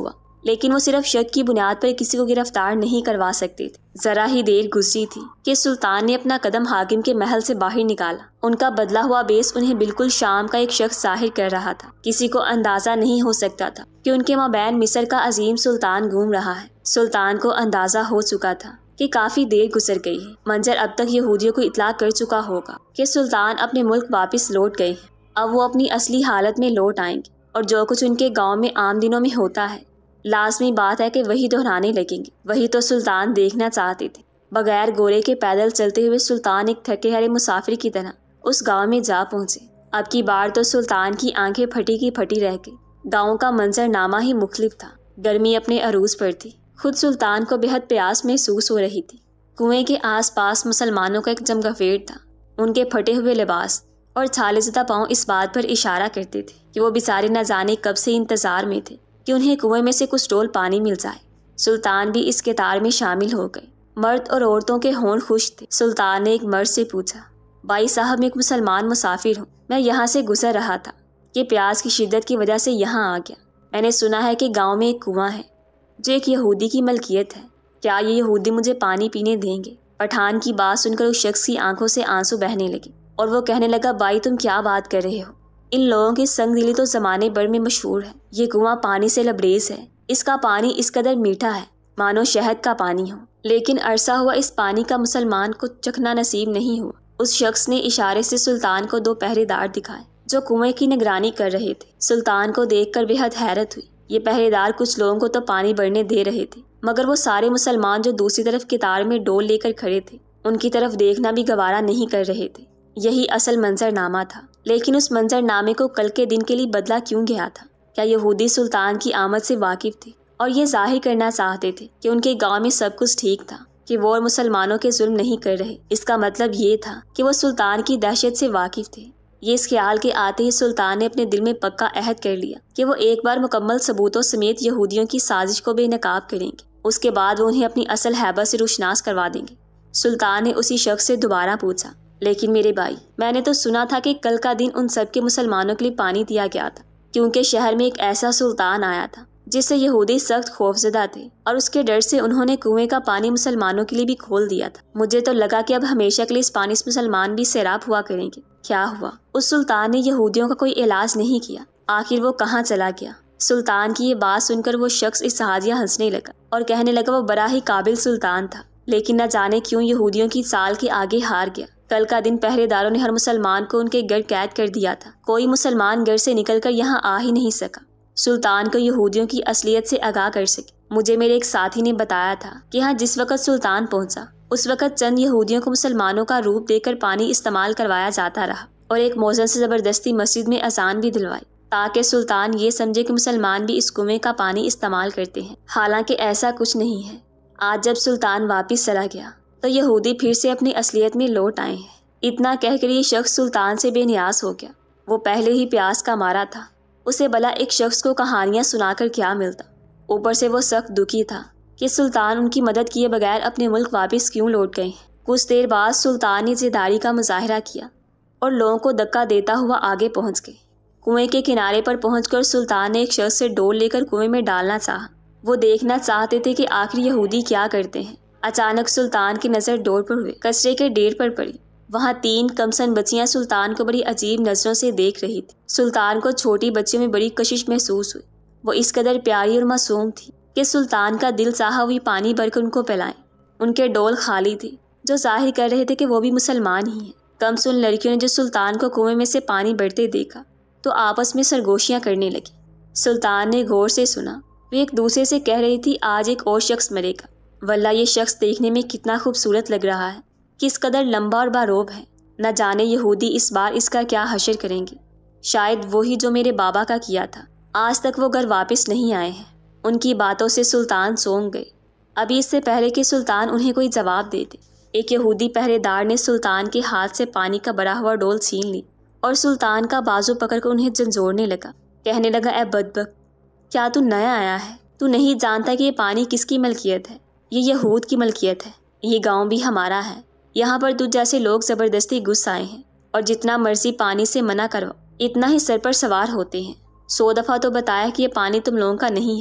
لیکن وہ صرف شک کی بنیاد پر کسی کو گرفتار نہیں کروا سکتے تھے۔ ذرا ہی دیر گزری تھی کہ سلطان نے اپنا قدم حاکم کے محل سے باہر نکالا۔ ان کا بدلا ہوا بیس انہیں بالکل شام کا ایک شخص ظاہر کر رہا تھا۔ کسی کو اندازہ نہیں ہو سکتا تھا کہ ان کے مابین مصر کا عظیم سلطان گھوم رہا ہے۔ سلطان کو اندازہ ہو چکا تھا کہ کافی دیر گزر گئی ہے۔ منظر اب تک یہودیوں کو اطلاع کر چکا ہوگا کہ سلطان اپنے ملک واپس لوٹ گئے ہیں۔ اب وہ اپنی اصلی حالت میں لوٹ آئیں گے اور جو کچھ ان کے گاؤں میں عام دنوں میں ہوتا ہے لازمی بات ہے کہ وہی دہرانے لگیں گے۔ وہی تو سلطان دیکھنا چاہتے تھے۔ بغیر گورے کے پیدل چلتے ہوئے سلطان ایک تھکے ہارے مسافر کی طرح اس گاؤں میں جا پہنچے۔ اب کی بار تو سلطان کی آنکھیں پھٹی کی پھٹی رہ گئی۔ گاؤں کا منظر نامہ ہی مختلف تھا۔ گرمی اپنے عروج پر تھی۔ خود سلطان کو بے حد پیاس محسوس ہو رہی تھی۔ کنویں کے آس پاس مسلمانوں کا ایک جمگھیڑ تھا۔ ان کے پھٹے ہوئے لباس اور چھالے زدہ پاؤں اس بات پر اشارہ کرتے تھے کہ وہ بیچارے نہ جانے کب سے انتظار میں تھے کہ انہیں کنویں میں سے کچھ ڈول پانی مل جائے۔ سلطان بھی اس قطار میں شامل ہو گئے۔ مرد اور عورتوں کے ہونٹ خوش تھے۔ سلطان نے ایک مرد سے پوچھا، بھائی صاحب میں ایک مسلمان مسافر ہوں، میں یہاں سے گزر رہا تھا کہ پیاس کی شدت کی وجہ سے یہاں آ گیا۔ میں نے سنا ہے کہ گاؤں میں ایک کنواں ہے جو ایک یہودی کی ملکیت ہے، کیا یہ یہودی مجھے پانی پینے دیں گے؟ پٹھان کی بات سن کر اس شخص کی آنکھوں سے آنسو بہنے لگے اور وہ کہنے لگا، بھائی تم کیا بات کر رہے ہو؟ ان لوگوں کی سنگ دلی تو زمانے بھر میں مشہور ہے۔ یہ کنواں پانی سے لبریز ہے۔ اس کا پانی اس قدر میٹھا ہے مانو شہد کا پانی ہو، لیکن عرصہ ہوا اس پانی کا مسلمان کو چکھنا نصیب نہیں ہوا۔ اس شخص نے اشارے سے سلطان کو دو پہرے دار دکھائے جو کنویں کی نگرانی کر رہے تھے۔ سلطان کو دیکھ کر بے حد حیرت ہوئی۔ یہ پہرے دار کچھ لوگوں کو تو پانی بھرنے دے رہے تھے، مگر وہ سارے مسلمان جو دوسری طرف قطار میں ڈول لے کر کھڑے تھے ان کی طرف دیکھنا بھی گوارا نہیں کر رہے تھے۔ یہی اصل منظر نامہ تھا، لیکن اس منظر نامے کو کل کے دن کے لیے بدلا کیوں گیا تھا؟ کیا یہودی سلطان کی آمد سے واقف تھے اور یہ ظاہر کرنا چاہتے تھے کہ ان کے گاؤں میں سب کچھ ٹھیک تھا، کہ وہ اور مسلمانوں کے ظلم نہیں کر رہے؟ اس کا مطلب یہ تھا کہ وہ سلطان کی دہشت سے واقف تھے۔ یہ اس خیال کے آتے ہی سلطان نے اپنے دل میں پکا عہد کر لیا کہ وہ ایک بار مکمل ثبوتوں سمیت یہودیوں کی سازش کو بے نقاب کریں گے۔ اس کے بعد وہ انہیں اپنی اصل ہیبت سے روشناس کروا دیں گے۔ سلطان نے اسی شخص سے دوبارہ پوچھا، لیکن میرے بھائی، میں نے تو سنا تھا کہ کل کا دن ان سب کے مسلمانوں کے لیے پانی دیا گیا تھا، کیونکہ شہر میں ایک ایسا سلطان آیا تھا جس سے یہودی سخت خوفزدہ تھے اور اس کے ڈر سے انہوں نے کنویں کا پانی مسلمانوں کے لیے بھی کھول دیا تھا۔ مجھے تو لگا کہ اب ہمیشہ کے لیے اس پانی سے مسلمان بھی سیراب ہوا کریں گے۔ کیا ہوا؟ اس سلطان نے یہودیوں کا کوئی علاج نہیں کیا؟ آخر وہ کہاں چلا گیا؟ سلطان کی یہ بات سن کر وہ شخص اسحاجیہ ہنسنے لگا اور کہنے لگا، وہ بڑا ہی قابل سلطان تھا، لیکن نہ جانے کیوں یہودیوں کی چال کے آگے ہار گیا۔ کل کا دن پہرے داروں نے ہر مسلمان کو ان کے گھر قید کر دیا تھا۔ کوئی مسلمان گھر سے نکل کر یہاں آ ہی نہیں سکا سلطان کو یہودیوں کی اصلیت سے آگاہ کر سکے۔ مجھے میرے ایک ساتھی نے بتایا تھا کہ ہاں جس وقت سلطان پہنچا اس وقت چند یہودیوں کو مسلمانوں کا روپ دے کر پانی استعمال کروایا جاتا رہا اور ایک مؤذن سے زبردستی مسجد میں اذان بھی دلوائی تاکہ سلطان یہ سمجھے کہ مسلمان بھی اس کنویں کا پانی استعمال کرتے ہیں، حالانکہ ایسا کچھ نہیں ہے۔ آج جب سلطان واپس چلا گیا تو یہودی پھر سے اپنی اصلیت میں لوٹ آئے ہیں۔ اتنا کہہ کر یہ شخص سلطان سے بے نیاز ہو گیا۔ وہ پہلے ہی پیاس کا مارا تھا، اسے بلا ایک شخص کو کہانیاں سنا کر کیا ملتا؟ اوپر سے وہ سخت دکھی تھا کہ سلطان ان کی مدد کیے بغیر اپنے ملک واپس کیوں لوٹ گئے ہیں۔ کچھ دیر بعد سلطان نے زیداری کا مظاہرہ کیا اور لوگوں کو دھکا دیتا ہوا آگے پہنچ گئے۔ کنویں کے کنارے پر پہنچ کر سلطان نے ایک شخص سے ڈول لے کر کنویں میں ڈالنا چاہا۔ وہ دیکھنا چاہتے تھے کہ آخر یہودی کیا کرتے ہیں۔ اچانک سلطان کی نظر ڈور پر ہوئے کچرے کے ڈھیر پر پڑی۔ وہاں تین کمسن بچیاں سلطان کو بڑی عجیب نظروں سے دیکھ رہی تھی۔ سلطان کو چھوٹی بچیوں میں بڑی کشش محسوس ہوئی۔ وہ اس قدر پیاری اور معصوم تھی کہ سلطان کا دل چاہا ہوئی پانی بھر کر ان کو پلائیں۔ ان کے ڈول خالی تھے جو ظاہر کر رہے تھے کہ وہ بھی مسلمان ہی ہیں۔ کمسن لڑکیوں نے جو سلطان کو کنویں میں سے پانی بھرتے دیکھا تو آپس میں سرگوشیاں کرنے لگی۔ سلطان نے غور سے سنا، وہ ایک دوسرے سے کہہ رہی تھی، آج ایک اور شخص مرے گا۔ واللہ یہ شخص دیکھنے میں کتنا خوبصورت لگ رہا ہے، کس قدر لمبا اور باروب ہے۔ نہ جانے یہودی اس بار اس کا کیا حشر کریں گے۔ شاید وہی جو میرے بابا کا کیا تھا۔ آج تک وہ گھر واپس نہیں آئے ہیں۔ ان کی باتوں سے سلطان سونگ گئے۔ ابھی اس سے پہلے کہ سلطان انہیں کوئی جواب دیتے، ایک یہودی پہرے دار نے سلطان کے ہاتھ سے پانی کا بڑا ہوا ڈول چھین لی اور سلطان کا بازو پکڑ کر انہیں جھنجھوڑنے لگا۔ کہنے لگا، اے بدبخت، کیا تو نیا آیا ہے؟ تو نہیں جانتا کہ یہ پانی کس کی ملکیت ہے؟ یہ یہود کی ملکیت ہے۔ یہ گاؤں بھی ہمارا ہے۔ یہاں پر تجھ جیسے لوگ زبردستی گھس آئے ہیں اور جتنا مرضی پانی سے منع کرو اتنا ہی سر پر سوار ہوتے ہیں۔ سو دفعہ تو بتایا کہ یہ پانی تم لوگوں کا نہیں ہے،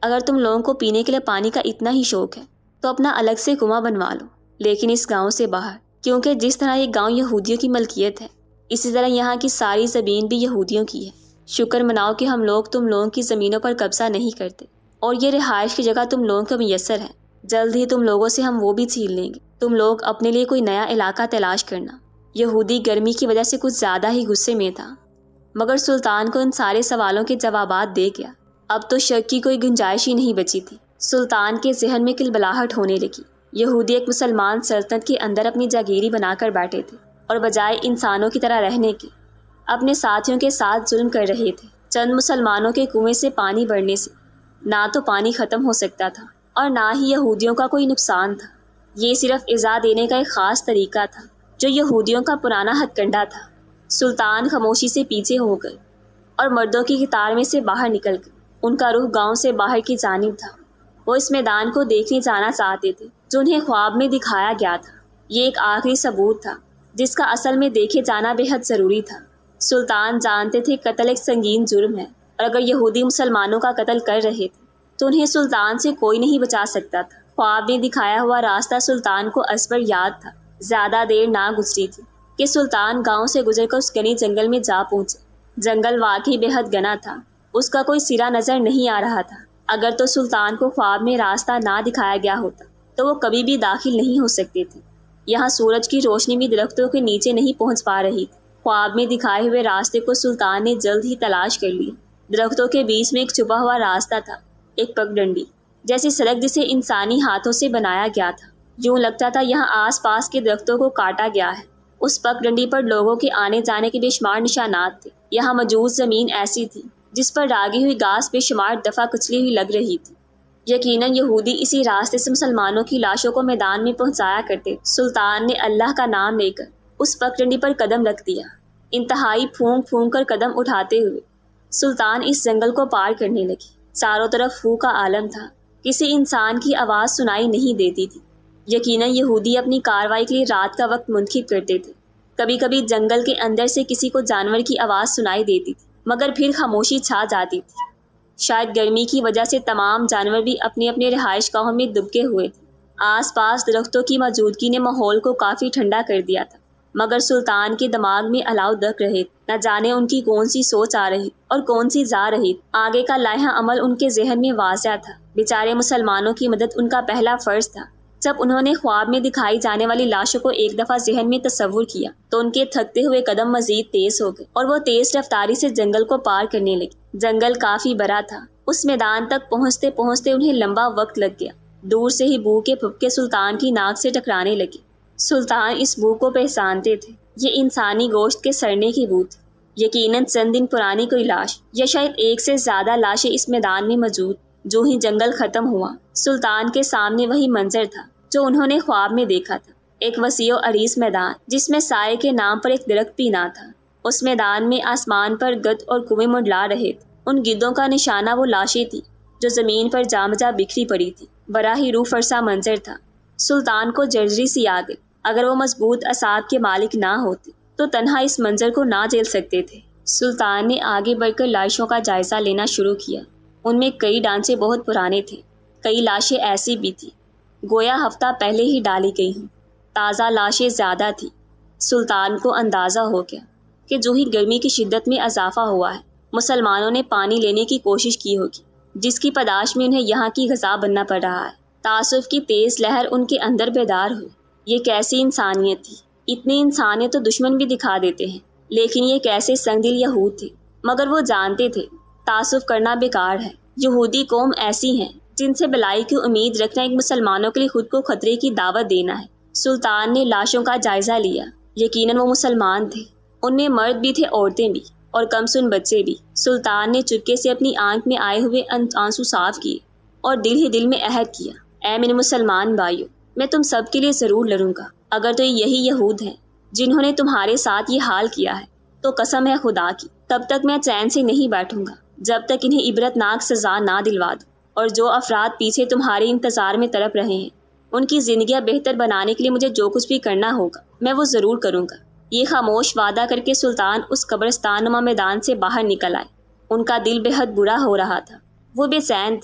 اگر تم لوگوں کو پینے کے لیے پانی کا اتنا ہی شوق ہے تو اپنا الگ سے کنواں بنوا لو، لیکن اس گاؤں سے باہر، کیونکہ جس طرح یہ گاؤں یہودیوں کی ملکیت ہے اسی طرح یہاں کی ساری زمین بھی یہودیوں کی ہے۔ شکر مناؤ کہ ہم لوگ تم لوگوں کی زمینوں پر قبضہ نہیں کرتے اور یہ رہائش کی جگہ تم لوگوں کو میسر ہے۔ جلد ہی تم لوگوں سے ہم وہ بھی چھین لیں گے۔ تم لوگ اپنے لیے کوئی نیا علاقہ تلاش کرنا۔ یہودی گرمی کی وجہ سے کچھ زیادہ ہی غصے میں تھا، مگر سلطان کو ان سارے سوالوں کے جوابات دے گیا۔ اب تو شک کی کوئی گنجائش ہی نہیں بچی تھی۔ سلطان کے ذہن میں کلبلاہٹ ہونے لگی۔ یہودی ایک مسلمان سلطنت کے اندر اپنی جاگیری بنا کر بیٹھے تھے اور بجائے انسانوں کی طرح رہنے کے اپنے ساتھیوں کے ساتھ ظلم کر رہے تھے۔ چند مسلمانوں کے کنویں سے پانی بڑھنے سے نہ تو پانی ختم ہو سکتا تھا اور نہ ہی یہودیوں کا کوئی نقصان تھا۔ یہ صرف ایذا دینے کا ایک خاص طریقہ تھا جو یہودیوں کا پرانا ہتھ کنڈا تھا۔ سلطان خاموشی سے پیچھے ہو گئے اور مردوں کی قطار میں سے باہر نکل گئے۔ ان کا رخ گاؤں سے باہر کی جانب تھا۔ وہ اس میدان کو دیکھنے جانا چاہتے تھے جو انہیں خواب میں دکھایا گیا تھا۔ یہ ایک آخری ثبوت تھا جس کا اصل میں دیکھے جانا بے حد ضروری تھا۔ سلطان جانتے تھے قتل ایک سنگین جرم ہے اور اگر یہودی مسلمانوں کا قتل کر رہے تھے تو انہیں سلطان سے کوئی نہیں بچا سکتا تھا۔ خواب میں دکھایا ہوا راستہ سلطان کو ازبر یاد تھا۔ زیادہ دیر نہ گزری تھی کہ سلطان گاؤں سے گزر کر اس گھنے جنگل میں جا پہنچے۔ جنگل واقعی بے حد گھنا تھا، اس کا کوئی سرا نظر نہیں آ رہا تھا۔ اگر تو سلطان کو خواب میں راستہ نہ دکھایا گیا ہوتا تو وہ کبھی بھی داخل نہیں ہو سکتے تھے۔ یہاں سورج کی روشنی بھی درختوں کے نیچے نہیں پہنچ پا رہی تھی۔ خواب میں دکھائے ہوئے راستے کو سلطان نے جلد ہی تلاش کر لیا۔ درختوں کے بیچ میں ایک چھپا ہوا راستہ تھا، ایک پگڈنڈی جیسی سڑک جسے انسانی ہاتھوں سے بنایا گیا تھا۔ یوں لگتا تھا یہاں آس پاس کے درختوں کو کاٹا گیا ہے۔ اس پگڈنڈی پر لوگوں کے آنے جانے کے بے شمار نشانات تھے۔ یہاں موجود زمین ایسی تھی جس پر راگی ہوئی گھاس بے شمار دفعہ کچلی ہوئی لگ رہی تھی۔ یقیناً یہودی اسی راستے سے مسلمانوں کی لاشوں کو میدان میں پہنچایا کرتے۔ سلطان نے اللہ کا نام لے کر اس پگڈنڈی پر قدم رکھ دیا۔ انتہائی پھونک پھونک کر قدم اٹھاتے ہوئے سلطان اس جنگل کو پار کرنے لگے۔ چاروں طرف خو کا عالم تھا، کسی انسان کی آواز سنائی نہیں دیتی تھی۔ یقیناً یہودی اپنی کارروائی کے لیے رات کا وقت منتخب کرتے تھے۔ کبھی کبھی جنگل کے اندر سے کسی کو جانور کی آواز سنائی دیتی تھی، مگر پھر خاموشی چھا جاتی تھی۔ شاید گرمی کی وجہ سے تمام جانور بھی اپنے اپنے رہائش گاہوں میں دبکے ہوئے تھے۔ آس پاس درختوں کی موجودگی نے ماحول کو کافی ٹھنڈا کر دیا تھا، مگر سلطان کے دماغ میں الاؤ دک رہے تھے۔ نہ جانے ان کی کون سی سوچ آ رہی اور کون سی جا رہی۔ آگے کا لائحہ عمل ان کے ذہن میں واضح تھا۔ بیچارے مسلمانوں کی مدد ان کا پہلا فرض تھا۔ جب انہوں نے خواب میں دکھائی جانے والی لاشوں کو ایک دفعہ ذہن میں تصور کیا تو ان کے تھکتے ہوئے قدم مزید تیز ہو گئے اور وہ تیز رفتاری سے جنگل کو پار کرنے لگے۔ جنگل کافی بڑا تھا۔ اس میدان تک پہنچتے پہنچتے انہیں لمبا وقت لگ گیا۔ دور سے ہی بو کے پھپکے سلطان کی ناک سے ٹکرانے لگے۔ سلطان اس بو کو پہچانتے تھے۔ یہ انسانی گوشت کے سڑنے کی بو تھی۔ یقیناً چند دن پرانی کوئی لاش یا شاید ایک سے زیادہ لاشیں اس میدان میں موجود۔ جو ہی جنگل ختم ہوا سلطان کے سامنے وہی منظر تھا جو انہوں نے خواب میں دیکھا تھا۔ ایک وسیع و عریض میدان جس میں سائے کے نام پر ایک درخت بھی نہ تھا۔ اس میدان میں آسمان پر گدھ اور کوے منڈلا رہے تھے۔ ان گدھوں کا نشانہ وہ لاشیں تھی جو زمین پر جامجا بکھری پڑی تھی۔ بڑا ہی روح فرسا منظر تھا۔ سلطان کو جرجری سی آ گئی۔ اگر وہ مضبوط اعصاب کے مالک نہ ہوتے تو تنہا اس منظر کو نہ جھیل سکتے تھے۔ سلطان نے آگے بڑھ کر لاشوں کا جائزہ لینا شروع کیا۔ ان میں کئی ڈانچے بہت پرانے تھے، کئی لاشیں ایسی بھی تھیں گویا ہفتہ پہلے ہی ڈالی گئی ہوں۔ تازہ لاشیں زیادہ تھیں۔ سلطان کو اندازہ ہو گیا کہ جو ہی گرمی کی شدت میں اضافہ ہوا ہے مسلمانوں نے پانی لینے کی کوشش کی ہوگی، جس کی پداش میں انہیں یہاں کی غذا بننا پڑ رہا ہے۔ تعصب کی تیز لہر ان کے اندر بیدار ہوئی۔ یہ کیسی انسانیت تھی! اتنی انسانیت تو دشمن بھی دکھا دیتے ہیں، لیکن یہ کیسے سنگ دل یہود تھے۔ مگر وہ جانتے تھے تعصب کرنا بیکار ہے۔ یہودی قوم ایسی ہیں جن سے بلائی کی امید رکھنا ایک مسلمانوں کے لیے خود کو خطرے کی دعوت دینا ہے۔ سلطان نے لاشوں کا جائزہ لیا۔ یقیناً وہ مسلمان تھے۔ ان میں مرد بھی تھے، عورتیں بھی، اور کم سن بچے بھی۔ سلطان نے چپکے سے اپنی آنکھ میں آئے ہوئے آنسو صاف کیے اور دل ہی دل میں عہد کیا، اے میرے مسلمان بھائیوں، میں تم سب کے لیے ضرور لڑوں گا۔ اگر تو یہی یہود ہیں جنہوں نے تمہارے ساتھ یہ حال کیا ہے تو قسم ہے خدا کی تب تک میں چین سے نہیں بیٹھوں گا جب تک انہیں عبرتناک سزا نہ دلوا دوں۔ اور جو افراد پیچھے تمہارے انتظار میں تڑپ رہے ہیں ان کی زندگیاں بہتر بنانے کے لیے مجھے جو کچھ بھی کرنا ہوگا میں وہ ضرور کروں گا۔ یہ خاموش وعدہ کر کے سلطان اس قبرستان نما میدان سے باہر نکل آئے۔ ان کا دل بے حد برا ہو رہا تھا۔ وہ بے چین تھے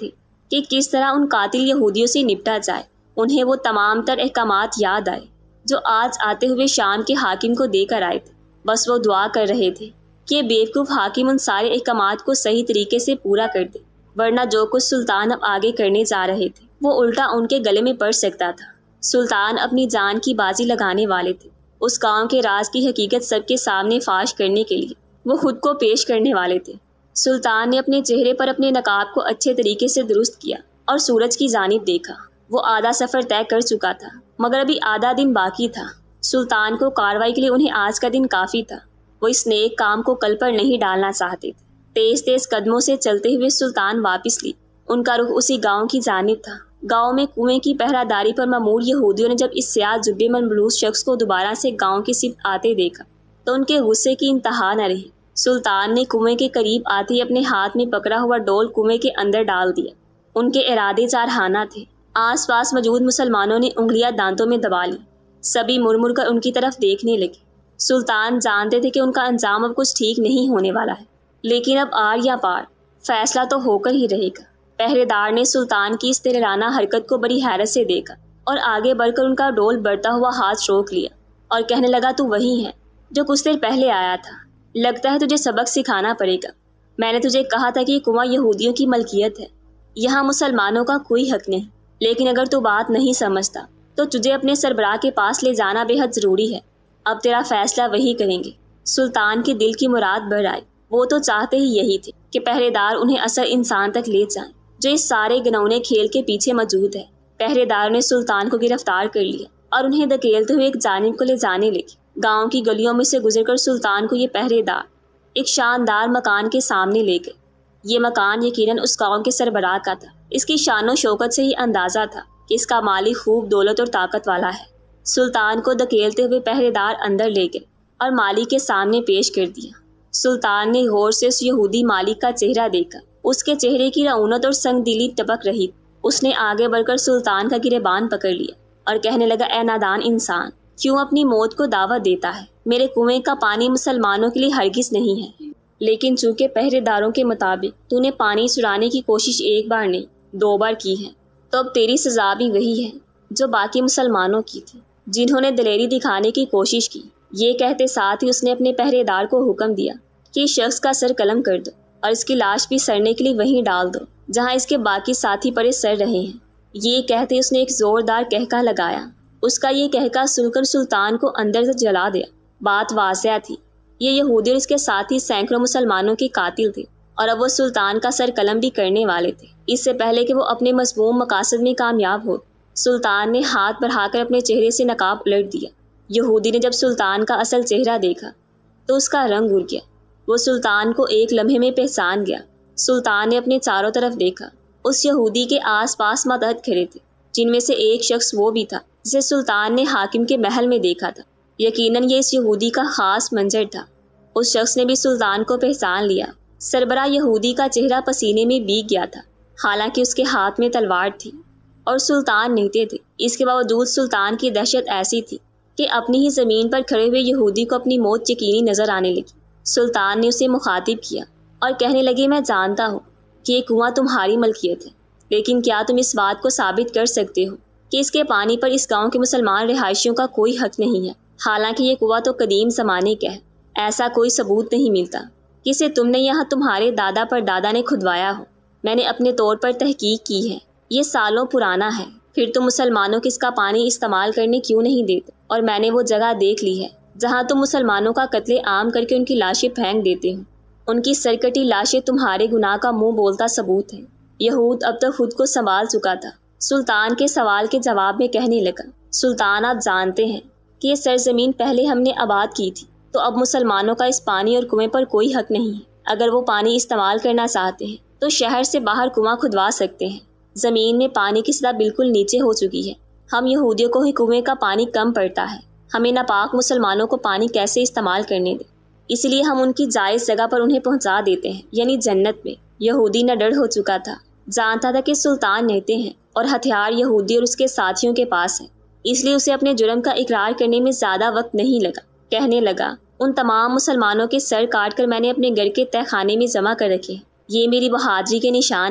کہ کس طرح ان قاتل یہودیوں سے نپٹا جائے۔ انہیں وہ تمام تر احکامات یاد آئے جو آج آتے ہوئے شام کے حاکم کو دے کر آئے تھے۔ بس وہ دعا کر رہے تھے کہ بیوقوف حاکم ان سارے احکامات کو صحیح طریقے سے پورا کر دے، ورنہ جو کچھ سلطان اب آگے کرنے جا رہے تھے وہ الٹا ان کے گلے میں پڑ سکتا تھا۔ سلطان اپنی جان کی بازی لگانے والے تھے۔ اس گاؤں کے راز کی حقیقت سب کے سامنے فاش کرنے کے لیے وہ خود کو پیش کرنے والے تھے۔ سلطان نے اپنے چہرے پر اپنے نقاب کو اچھے طریقے سے درست کیا اور سورج کی جانب دیکھا۔ وہ آدھا سفر طے کر چکا تھا مگر ابھی آدھا دن باقی تھا۔ سلطان کو کارروائی کے لیے انہیں آج کا دن کافی تھا۔ وہ اس نیک کام کو کل پر نہیں ڈالنا چاہتے تھے۔ تیز تیز قدموں سے چلتے ہوئے سلطان واپس لی۔ ان کا رخ اسی گاؤں کی جانب تھا۔ گاؤں میں کنویں کی پہرہ داری پر مامور یہودیوں نے جب اس سیاہ جبے میں ملبوس شخص کو دوبارہ سے گاؤں کی سمت آتے دیکھا تو ان کے غصے کی انتہا نہ رہی۔ سلطان نے کنویں کے قریب آتے ہی اپنے ہاتھ میں پکڑا ہوا ڈول کنویں کے اندر ڈال دیا۔ ان کے ارادے جارحانہ تھے۔ آس پاس موجود مسلمانوں نے انگلیاں دانتوں میں دبا لی۔ سبھی مر مر کر ان کی طرف دیکھنے لگے۔ سلطان جانتے تھے کہ ان کا انجام اب کچھ ٹھیک نہیں ہونے والا ہے، لیکن اب آر یا پار فیصلہ تو ہو کر ہی رہے گا۔ پہرے دار نے سلطان کی اس تیرانہ حرکت کو بڑی حیرت سے دیکھا اور آگے بڑھ کر ان کا ڈول بڑھتا ہوا ہاتھ روک لیا اور کہنے لگا، تو وہی ہے جو کچھ دیر پہلے آیا تھا۔ لگتا ہے تجھے سبق سکھانا پڑے گا۔ میں نے تجھے کہا تھا کہ یہ کنواں یہودیوں کی ملکیت ہے، یہاں مسلمانوں کا کوئی حق نہیں، لیکن اگر تو بات نہیں سمجھتا تو تجھے اپنے سربراہ کے پاس لے جانا بے حد ضروری ہے۔ اب تیرا فیصلہ وہی کریں گے۔ سلطان کے دل کی مراد بڑھ آئی۔ وہ تو چاہتے ہی یہی تھے کہ پہرے دار انہیں اصل انسان تک لے جائیں جو اس سارے گنونے کھیل کے پیچھے موجود ہے۔ پہرے دار نے سلطان کو گرفتار کر لیا اور انہیں دھکیلتے ہوئے ایک جانب کو لے جانے لگے۔ گاؤں کی گلیوں میں سے گزر کر سلطان کو یہ پہرے دار ایک شاندار مکان کے سامنے لے گئے۔ یہ مکان یقیناً اس گاؤں کے سربراہ کا تھا۔ اس کی شان و شوکت سے ہی اندازہ تھا کہ اس کا مالک خوب دولت اور طاقت والا ہے۔ سلطان کو دھکیلتے ہوئے پہرے دار اندر لے گئے اور مالک کے سامنے پیش کر دیا۔ سلطان نے غور سے اس یہودی مالک کا چہرہ دیکھا۔ اس کے چہرے کی رعونت اور سنگ دلی ٹپک رہی۔ اس نے آگے بڑھ کر سلطان کا گریبان پکڑ لیا اور کہنے لگا، اے نادان انسان، کیوں اپنی موت کو دعوت دیتا ہے؟ میرے کنویں کا پانی مسلمانوں کے لیے ہرگز نہیں ہے، لیکن چونکہ پہرے داروں کے مطابق تو نے پانی چرانے کی کوشش ایک بار نہیں دو بار کی ہے، تو اب تیری سزا بھی وہی ہے جو باقی مسلمانوں کی تھی جنہوں نے دلیری دکھانے کی کوشش کی۔ یہ کہتے ساتھ ہی اس نے اپنے پہرے دار کو حکم دیا کہ اس شخص کا سر قلم کر دو اور اس کی لاش بھی سڑنے کے لیے وہیں ڈال دو جہاں اس کے باقی ساتھی پڑے سڑ رہے ہیں۔ یہ کہتے اس نے ایک زوردار کہکا لگایا۔ اس کا یہ کہکا سن کر سلطان کو اندر سے جلا دیا۔ بات واضح تھی، یہ یہودی اور اس کے ساتھی سینکڑوں مسلمانوں کے قاتل تھے اور اب وہ سلطان کا سر قلم بھی کرنے والے تھے۔ اس سے پہلے کہ وہ اپنے مذموم مقاصد میں کامیاب ہو، سلطان نے ہاتھ بڑھا کر اپنے چہرے سے نقاب الٹ دیا۔ یہودی نے جب سلطان کا اصل چہرہ دیکھا تو اس کا رنگ اڑ گیا۔ وہ سلطان کو ایک لمحے میں پہچان گیا۔ سلطان نے اپنے چاروں طرف دیکھا۔ اس یہودی کے آس پاس ماتحت کھڑے تھے، جن میں سے ایک شخص وہ بھی تھا جسے سلطان نے حاکم کے محل میں دیکھا تھا۔ یقیناً یہ اس یہودی کا خاص منظر تھا۔ اس شخص نے بھی سلطان کو پہچان لیا۔ سربراہ یہودی کا چہرہ پسینے میں بھیگ گیا تھا، حالانکہ اس کے ہاتھ میں تلوار تھی اور سلطان نیتے تھے۔ اس کے باوجود سلطان کی دہشت ایسی تھی کہ اپنی ہی زمین پر کھڑے ہوئے یہودی کو اپنی موت یقینی نظر آنے لگی۔ سلطان نے اسے مخاطب کیا اور کہنے لگے، میں جانتا ہوں کہ یہ کنواں تمہاری ملکیت ہے، لیکن کیا تم اس بات کو ثابت کر سکتے ہو کہ اس کے پانی پر اس گاؤں کے مسلمان رہائشیوں کا کوئی حق نہیں ہے؟ حالانکہ یہ کنواں تو قدیم زمانے کا ہے، ایسا کوئی ثبوت نہیں ملتا کہ اسے تم نے یہاں تمہارے دادا پر دادا نے کھدوایا ہو۔ میں نے اپنے طور پر تحقیق کی ہے، یہ سالوں پرانا ہے، پھر تم مسلمانوں کو اس کا پانی استعمال کرنے کیوں نہیں دیتے؟ اور میں نے وہ جگہ دیکھ لی ہے جہاں تم مسلمانوں کا قتل عام کر کے ان کی لاشیں پھینک دیتے ہو۔ ان کی سرکٹی لاشیں تمہارے گناہ کا منہ بولتا ثبوت ہے۔ یہود اب تک خود کو سنبھال چکا تھا۔ سلطان کے سوال کے جواب میں کہنے لگا، سلطان آپ جانتے ہیں کہ یہ سرزمین پہلے ہم نے آباد کی تھی، تو اب مسلمانوں کا اس پانی اور کنویں پر کوئی حق نہیں ہے۔ اگر وہ پانی استعمال کرنا چاہتے ہیں تو شہر سے باہر کنواں کھدوا سکتے ہیں۔ زمین میں پانی کی سطح بالکل نیچے ہو چکی ہے۔ ہم یہودیوں کو ہی کنویں کا پانی کم پڑتا ہے، ہمیں ناپاک مسلمانوں کو پانی کیسے استعمال کرنے دیں؟ اس لیے ہم ان کی جائز جگہ پر انہیں پہنچا دیتے ہیں، یعنی جنت میں۔ یہودی نہ ڈر ہو چکا تھا، جانتا تھا کہ سلطان رہتے ہیں اور ہتھیار یہودی اور اس کے ساتھیوں کے پاس ہیں، اس لیے اسے اپنے جرم کا اقرار کرنے میں زیادہ وقت نہیں لگا۔ کہنے لگا، ان تمام مسلمانوں کے سر کاٹ کر میں نے اپنے گھر کے تہہ خانے میں جمع کر رکھے ہیں۔ یہ میری بہادری کے نشان ہے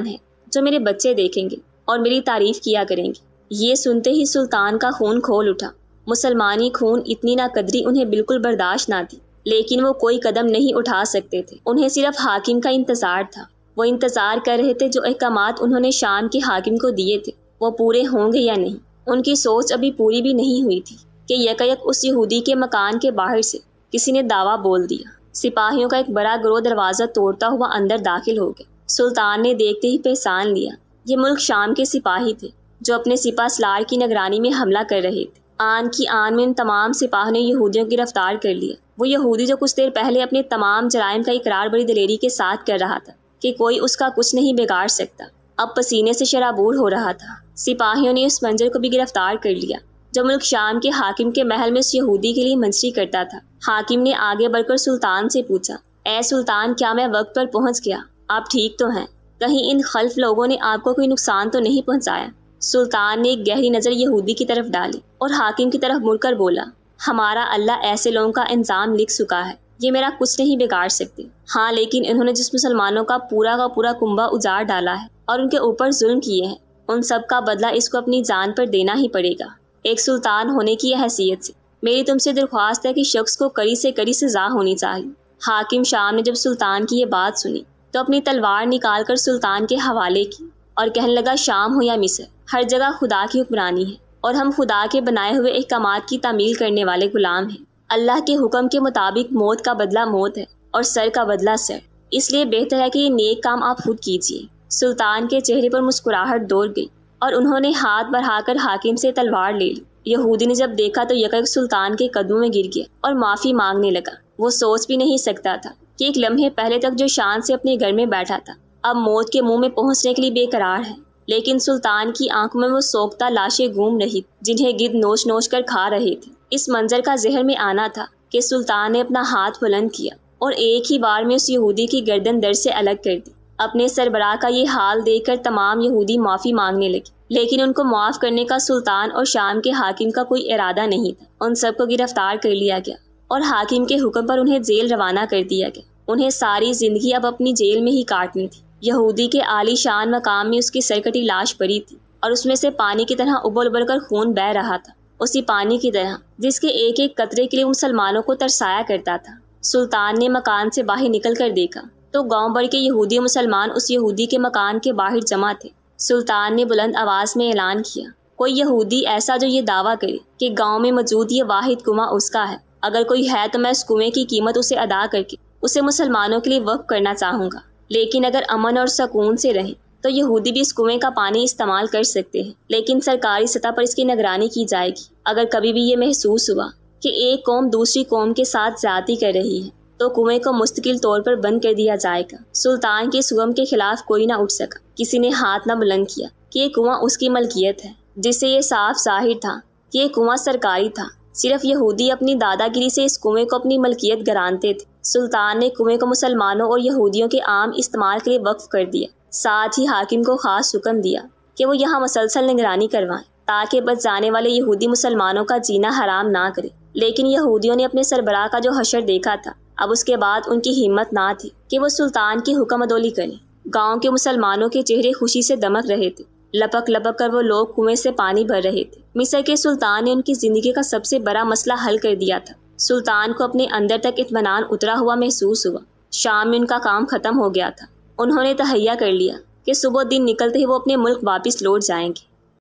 جو میرے بچے دیکھیں گے اور میری تعریف کیا کریں گے۔ یہ سنتے ہی سلطان کا خون کھول اٹھا۔ مسلمانی خون اتنی ناقدری انہیں بالکل برداشت نہ تھی، لیکن وہ کوئی قدم نہیں اٹھا سکتے تھے۔ انہیں صرف حاکم کا انتظار تھا۔ وہ انتظار کر رہے تھے جو احکامات انہوں نے شام کے حاکم کو دیے تھے وہ پورے ہوں گے یا نہیں۔ ان کی سوچ ابھی پوری بھی نہیں ہوئی تھی کہ یکایک اس یہودی کے مکان کے باہر سے کسی نے دعویٰ بول دیا۔ سپاہیوں کا ایک بڑا گروہ دروازہ توڑتا ہوا اندر داخل ہو گیا۔ سلطان نے دیکھتے ہی پہچان لیا، یہ ملک شام کے سپاہی تھے جو اپنے سپاہ سالار کی نگرانی میں حملہ کر رہے تھے۔ آن کی آن میں ان تمام سپاہیوں نے یہودیوں کو گرفتار کر لیا۔ وہ یہودی جو کچھ دیر پہلے اپنے تمام جرائم کا اقرار بڑی دلیری کے ساتھ کر رہا تھا کہ کوئی اس کا کچھ نہیں بگاڑ سکتا، اب پسینے سے شرابور ہو رہا تھا۔ سپاہیوں نے اس منظر کو بھی گرفتار کر لیا جو ملک شام کے حاکم کے محل میں اس یہودی کے لیے منشری کرتا تھا۔ حاکم نے آگے بڑھ کر سلطان سے پوچھا، اے سلطان، کیا میں وقت پر پہنچ گیا؟ آپ ٹھیک تو ہیں؟ کہیں ان خلف لوگوں نے آپ کو کوئی نقصان تو نہیں پہنچایا؟ سلطان نے ایک گہری نظر یہودی کی طرف ڈالی اور حاکم کی طرف مڑ کر بولا، ہمارا اللہ ایسے لوگوں کا انجام لکھ چکا ہے، یہ میرا کچھ نہیں بگاڑ سکتے۔ ہاں، لیکن انہوں نے جس مسلمانوں کا پورا کا پورا کنبہ اجاڑ ڈالا ہے اور ان کے اوپر ظلم کیے ہیں، ان سب کا بدلہ اس کو اپنی جان پر دینا ہی پڑے گا۔ ایک سلطان ہونے کی حیثیت سے میری تم سے درخواست ہے کہ شخص کو کڑی سے کڑی سزا ہونی چاہیے۔ حاکم شام نے جب سلطان کی یہ بات سنی تو اپنی تلوار نکال کر سلطان کے حوالے کی اور کہنے لگا، شام ہو یا مصر، ہر جگہ خدا کی حکمرانی ہے اور ہم خدا کے بنائے ہوئے احکامات کی تعمیل کرنے والے غلام ہیں۔ اللہ کے حکم کے مطابق موت کا بدلہ موت ہے اور سر کا بدلہ سر، اس لیے بہتر ہے کہ یہ نیک کام آپ خود کیجیے۔ سلطان کے چہرے پر مسکراہٹ دوڑ گئی اور انہوں نے ہاتھ بڑھا کر حاکم سے تلوار لے لی۔ یہودی نے جب دیکھا تو یکایک سلطان کے قدموں میں گر گیا اور معافی مانگنے لگا۔ وہ سوچ بھی نہیں سکتا تھا کہ ایک لمحے پہلے تک جو شان سے اپنے گھر میں بیٹھا تھا اب موت کے منہ میں پہنچنے کے لیے بے قرار ہے۔ لیکن سلطان کی آنکھوں میں وہ سوکھتا لاشیں گھوم رہی جنہیں گدھ نوچ نوچ کر کھا رہے تھے۔ اس منظر کا ذہن میں آنا تھا کہ سلطان نے اپنا ہاتھ بلند کیا اور ایک ہی بار میں اس یہودی کی گردن در سے الگ کر دی۔ اپنے سربراہ کا یہ حال دیکھ کر تمام یہودی معافی مانگنے لگے، لیکن ان کو معاف کرنے کا سلطان اور شام کے حاکم کا کوئی ارادہ نہیں تھا۔ ان سب کو گرفتار کر لیا گیا اور حاکم کے حکم پر انہیں جیل روانہ کر دیا گیا۔ انہیں ساری زندگی اب اپنی جیل میں ہی کاٹنی تھی۔ یہودی کے عالی شان مقام میں اس کی سرکٹی لاش پڑی تھی اور اس میں سے پانی کی طرح ابل ابل کر خون بہہ رہا تھا، اسی پانی کی طرح جس کے ایک ایک قطرے کے لیے مسلمانوں کو ترسایا کرتا تھا۔ سلطان نے مکان سے باہر نکل کر دیکھا تو گاؤں بھر کے یہودی و مسلمان اس یہودی کے مکان کے باہر جمع تھے۔ سلطان نے بلند آواز میں اعلان کیا، کوئی یہودی ایسا جو یہ دعویٰ کرے کہ گاؤں میں موجود یہ واحد کنواں اس کا ہے، اگر کوئی ہے تو میں اس کنویں کی قیمت اسے ادا کر کے اسے مسلمانوں کے لیے وقف کرنا چاہوں گا، لیکن اگر امن اور سکون سے رہیں تو یہودی بھی اس کنویں کا پانی استعمال کر سکتے ہیں، لیکن سرکاری سطح پر اس کی نگرانی کی جائے گی۔ اگر کبھی بھی یہ محسوس ہوا کہ ایک قوم دوسری قوم کے ساتھ زیادتی کر رہی ہے تو کنویں کو مستقل طور پر بند کر دیا جائے گا۔ سلطان کے اس حکم کے خلاف کوئی نہ اٹھ سکا۔ کسی نے ہاتھ نہ بلند کیا کہ یہ کنواں اس کی ملکیت ہے، جس سے یہ صاف ظاہر تھا کہ یہ کنواں سرکاری تھا۔ صرف یہودی اپنی دادا گیری سے اس کنویں کو اپنی ملکیت گرانتے تھے۔ سلطان نے کنویں کو مسلمانوں اور یہودیوں کے عام استعمال کے لیے وقف کر دیا۔ ساتھ ہی حاکم کو خاص حکم دیا کہ وہ یہاں مسلسل نگرانی کروائیں تاکہ بچ جانے والے یہودی مسلمانوں کا جینا حرام نہ کرے۔ لیکن یہودیوں نے اپنے سربراہ کا جو حشر دیکھا تھا، اب اس کے بعد ان کی ہمت نہ تھی کہ وہ سلطان کی حکم عدولی کریں۔ گاؤں کے مسلمانوں کے چہرے خوشی سے دمک رہے تھے، لپک لپک کر وہ لوگ کنویں سے پانی بھر رہے تھے۔ مصر کے سلطان نے ان کی زندگی کا سب سے بڑا مسئلہ حل کر دیا تھا۔ سلطان کو اپنے اندر تک اطمینان اترا ہوا محسوس ہوا۔ شام میں ان کا کام ختم ہو گیا تھا۔ انہوں نے تہیہ کر لیا کہ صبح دن نکلتے ہی وہ اپنے ملک واپس لوٹ جائیں گے۔